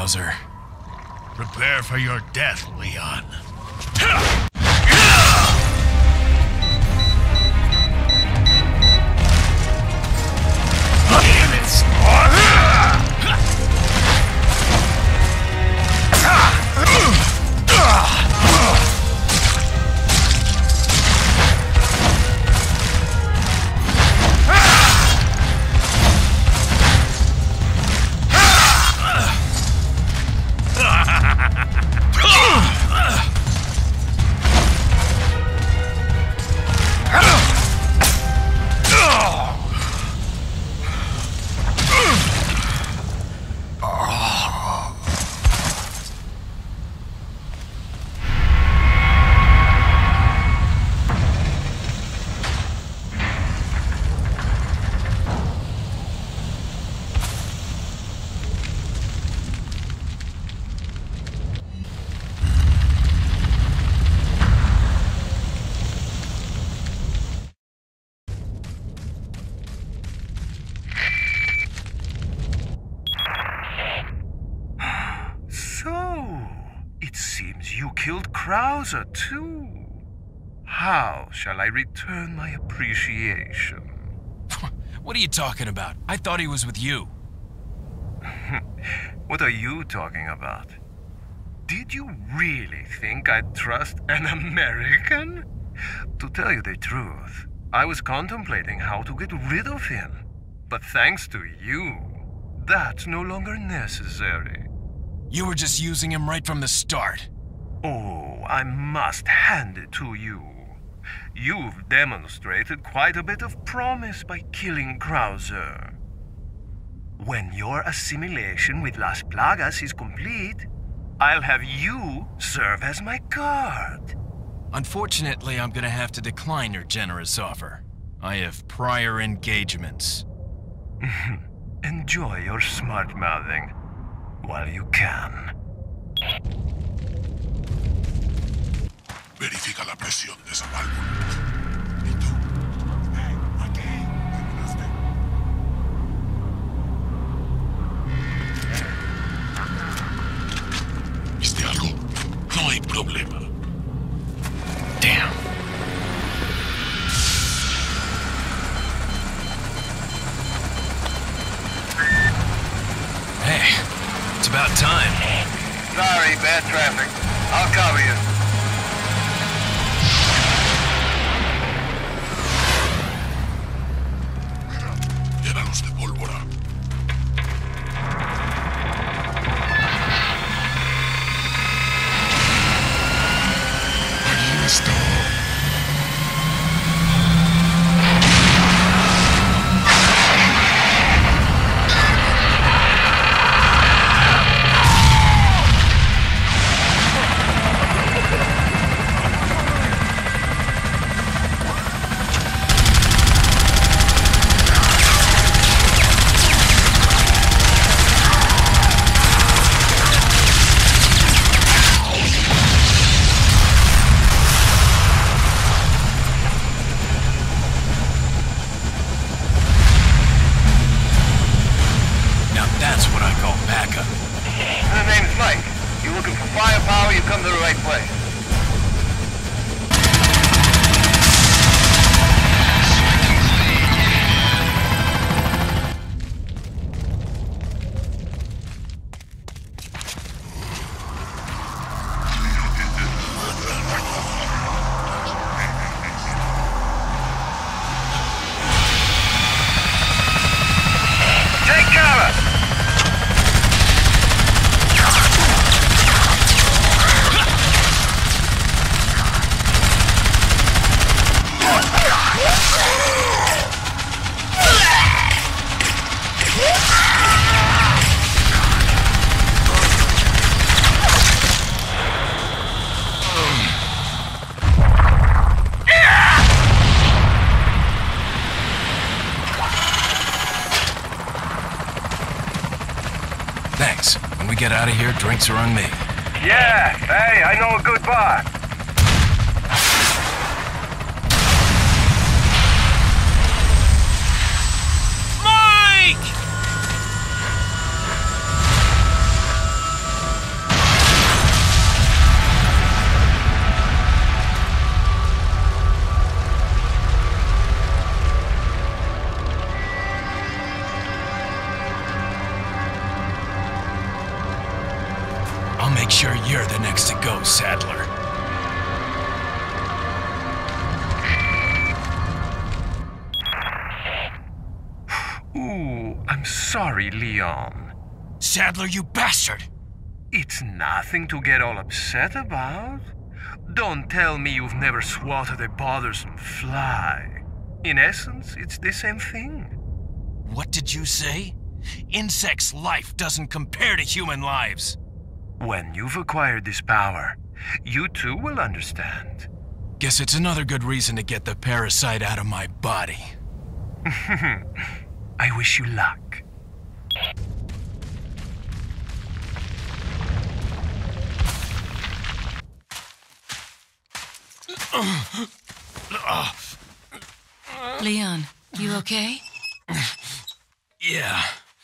Krauser. Prepare for your death, Leon. Damn it, You killed Krauser, too. How shall I return my appreciation? What are you talking about? I thought he was with you. What are you talking about? Did you really think I'd trust an American? To tell you the truth, I was contemplating how to get rid of him. But thanks to you, that's no longer necessary. You were just using him right from the start. Oh, I must hand it to you. You've demonstrated quite a bit of promise by killing Krauser. When your assimilation with Las Plagas is complete, I'll have you serve as my guard. Unfortunately, I'm gonna have to decline your generous offer. I have prior engagements. Enjoy your smart-mouthing while you can. Verifica la presión de esa válvula. ¿Y tú? Ven, aquí. ¿Terminaste? ¿Viste algo? No hay problema. Damn. Hey, it's about time. Sorry, bad traffic. I'll cover you. Llénalos de pólvora. Ahí está. Firepower, you come to the right place. Take cover! Thanks. When we get out of here, drinks are on me. Yeah, hey, I know a good bar. Mike! make sure you're the next to go, Saddler. Ooh, I'm sorry, Leon. Saddler, you bastard! It's nothing to get all upset about. Don't tell me you've never swatted a bothersome fly. In essence, it's the same thing. What did you say? Insects' life doesn't compare to human lives. When you've acquired this power, you too will understand. Guess it's another good reason to get the parasite out of my body. I wish you luck. Leon, you okay? Yeah.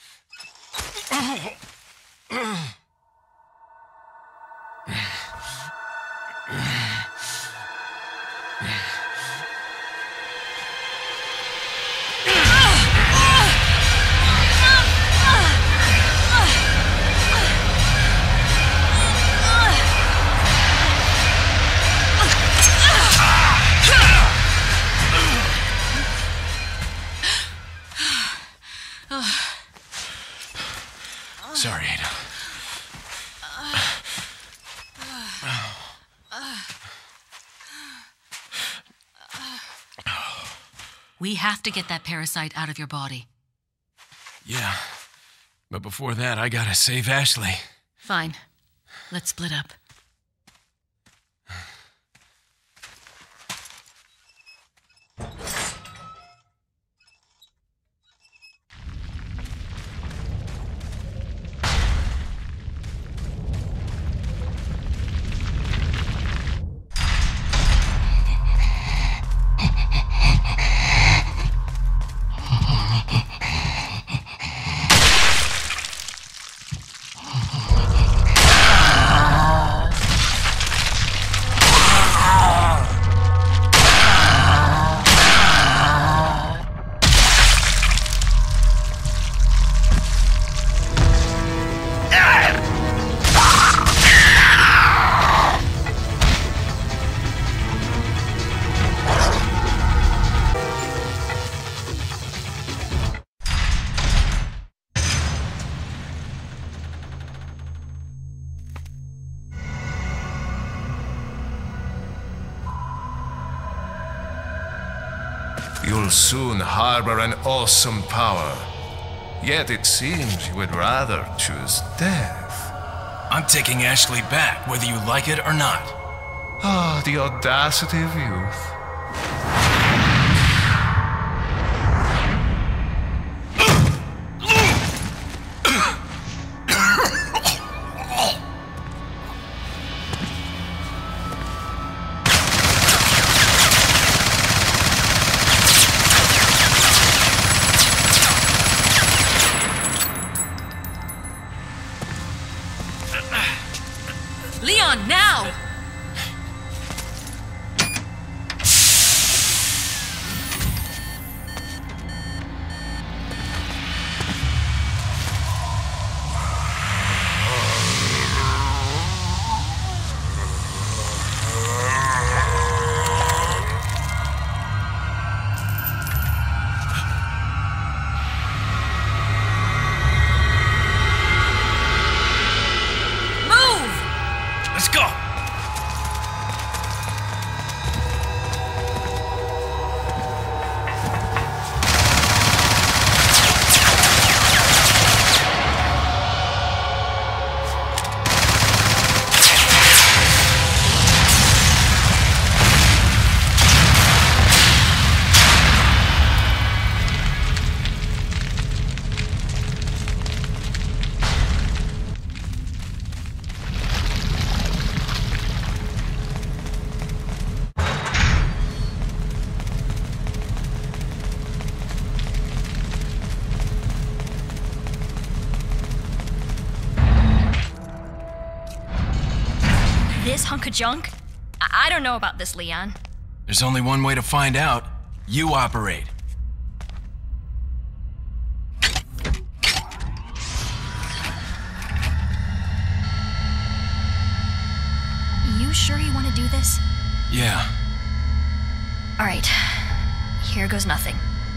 Sorry, Ada. We have to get that parasite out of your body. Yeah. But before that, I gotta save Ashley. Fine. Let's split up. You'll soon harbor an awesome power. Yet it seems you would rather choose death. I'm taking Ashley back, whether you like it or not. Ah, the audacity of youth. Leon, now! Let's go! This hunk of junk? I, I don't know about this, Leon. There's only one way to find out. You operate. you sure you want to do this? Yeah. Alright. Here goes nothing.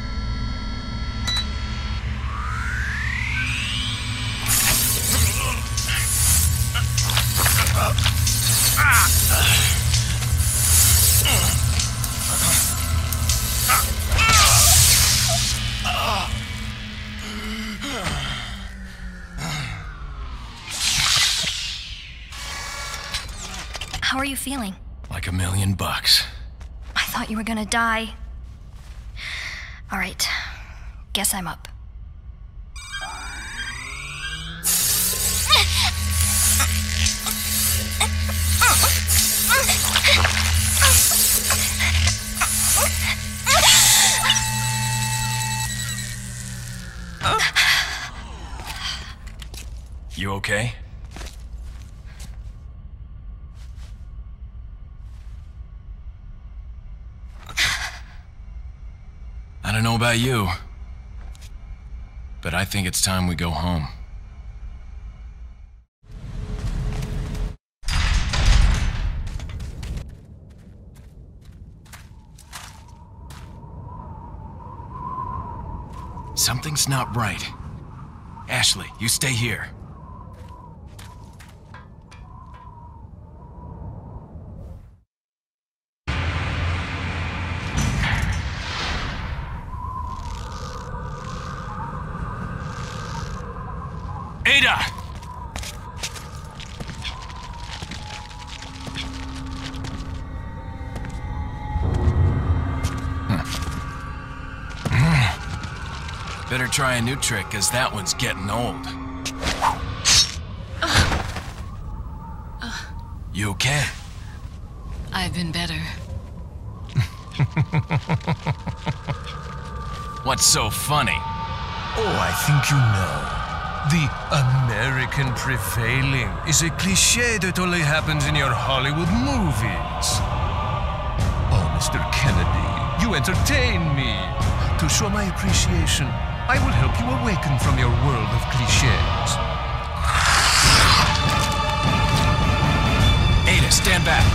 How are you feeling? Like a million bucks. I thought you were gonna die. Alright. Guess I'm up. You okay? I don't know about you, but I think it's time we go home. Something's not right. Ashley, you stay here. Ada! Better try a new trick, cause that one's getting old. You okay? I've been better. What's so funny? Oh, I think you know. The American prevailing is a cliché that only happens in your Hollywood movies. Oh, Mister Kennedy, you entertain me. To show my appreciation, I will help you awaken from your world of clichés. Ada, stand back.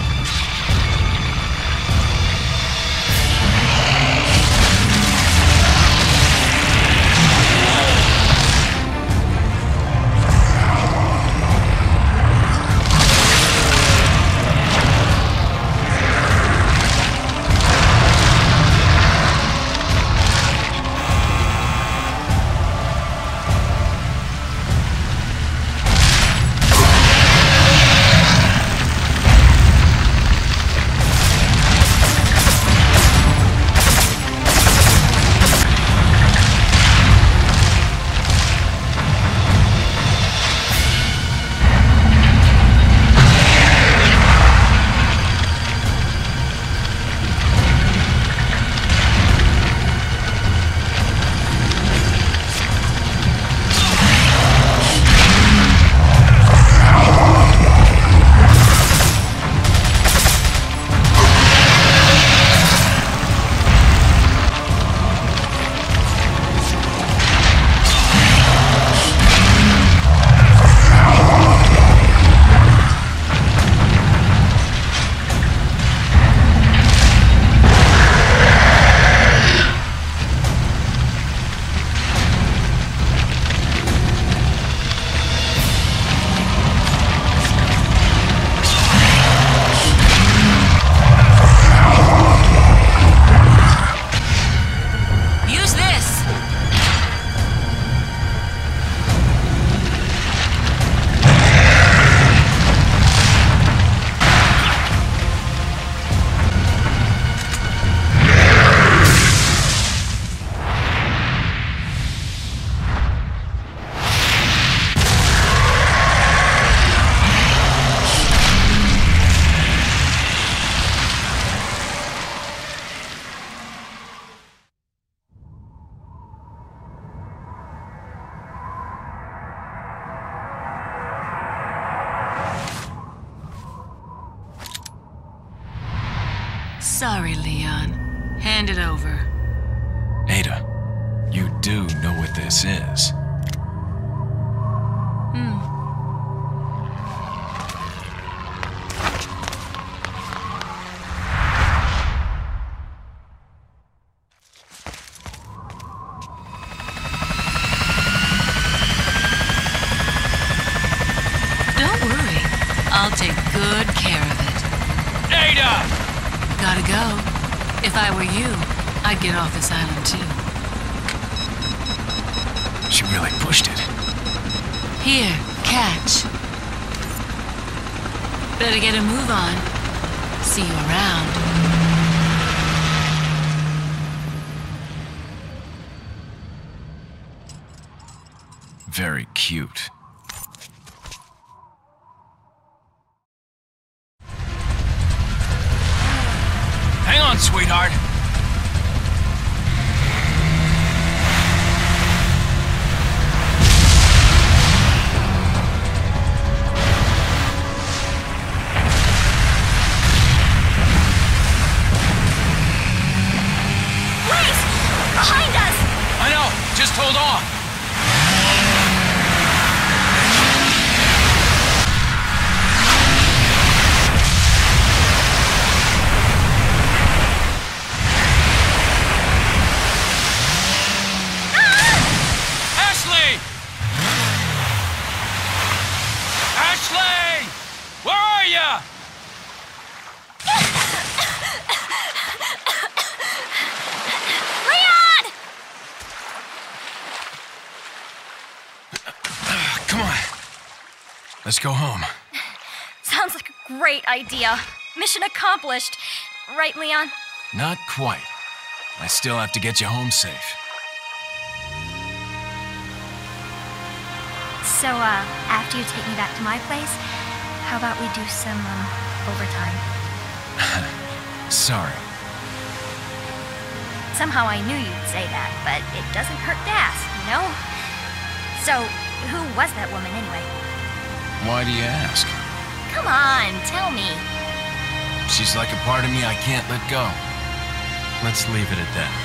Sorry, Leon. Hand it over. Ada, you do know what this is. Hmm. gotta go. If I were you, I'd get off this island too. She really pushed it. Here, catch. Better get a move on. See you around. Very cute. Hang on, sweetheart. Behind us! I know, just hold on. Ashley! Ashley! Where are you? Come on. Let's go home. Sounds like a great idea. Mission accomplished. Right, Leon? Not quite. I still have to get you home safe. So, uh, after you take me back to my place, how about we do some, um, overtime? Sorry. Somehow I knew you'd say that, but it doesn't hurt to ask, you know? So, who was that woman anyway? Why do you ask? Come on, tell me. She's like a part of me I can't let go. Let's leave it at that.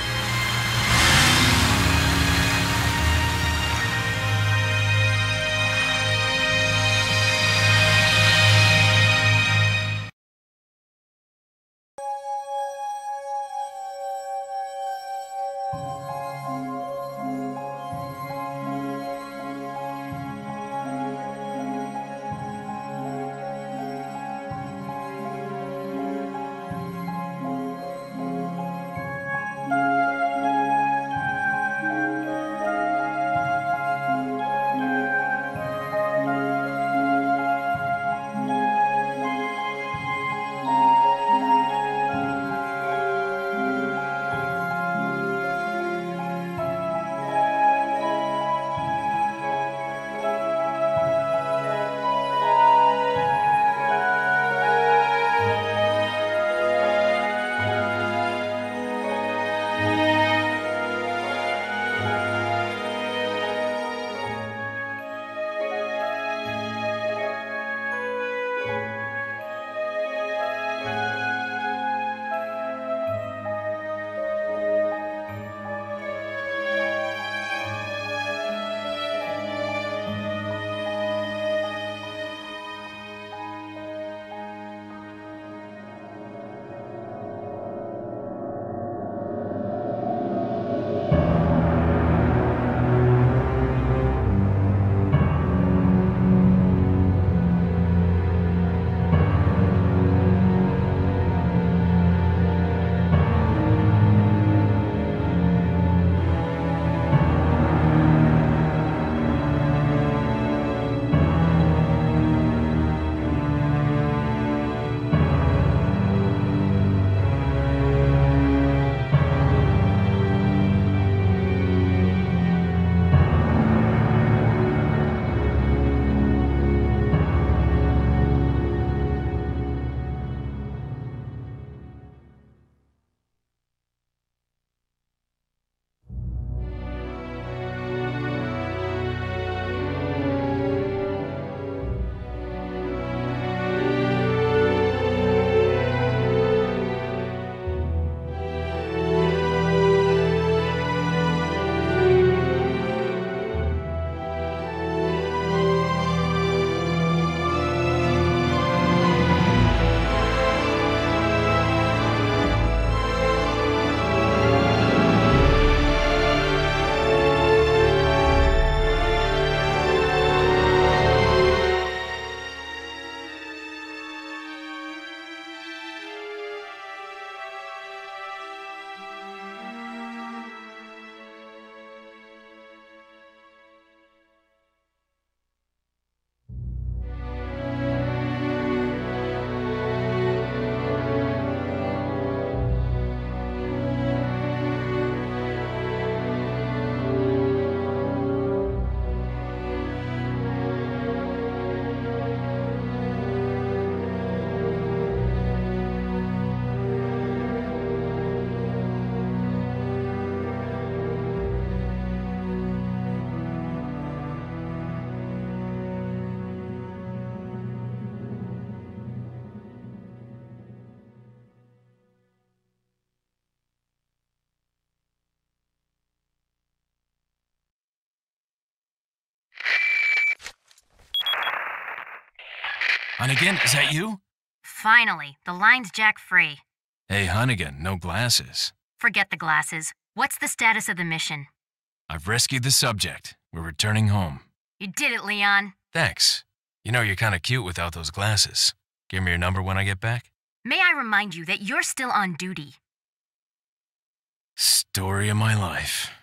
Thank you. Hunnigan, is that you? Finally, the line's jack-free. Hey, Hunnigan, no glasses. Forget the glasses. What's the status of the mission? I've rescued the subject. We're returning home. You did it, Leon. Thanks. You know, you're kind of cute without those glasses. Give me your number when I get back. May I remind you that you're still on duty? Story of my life.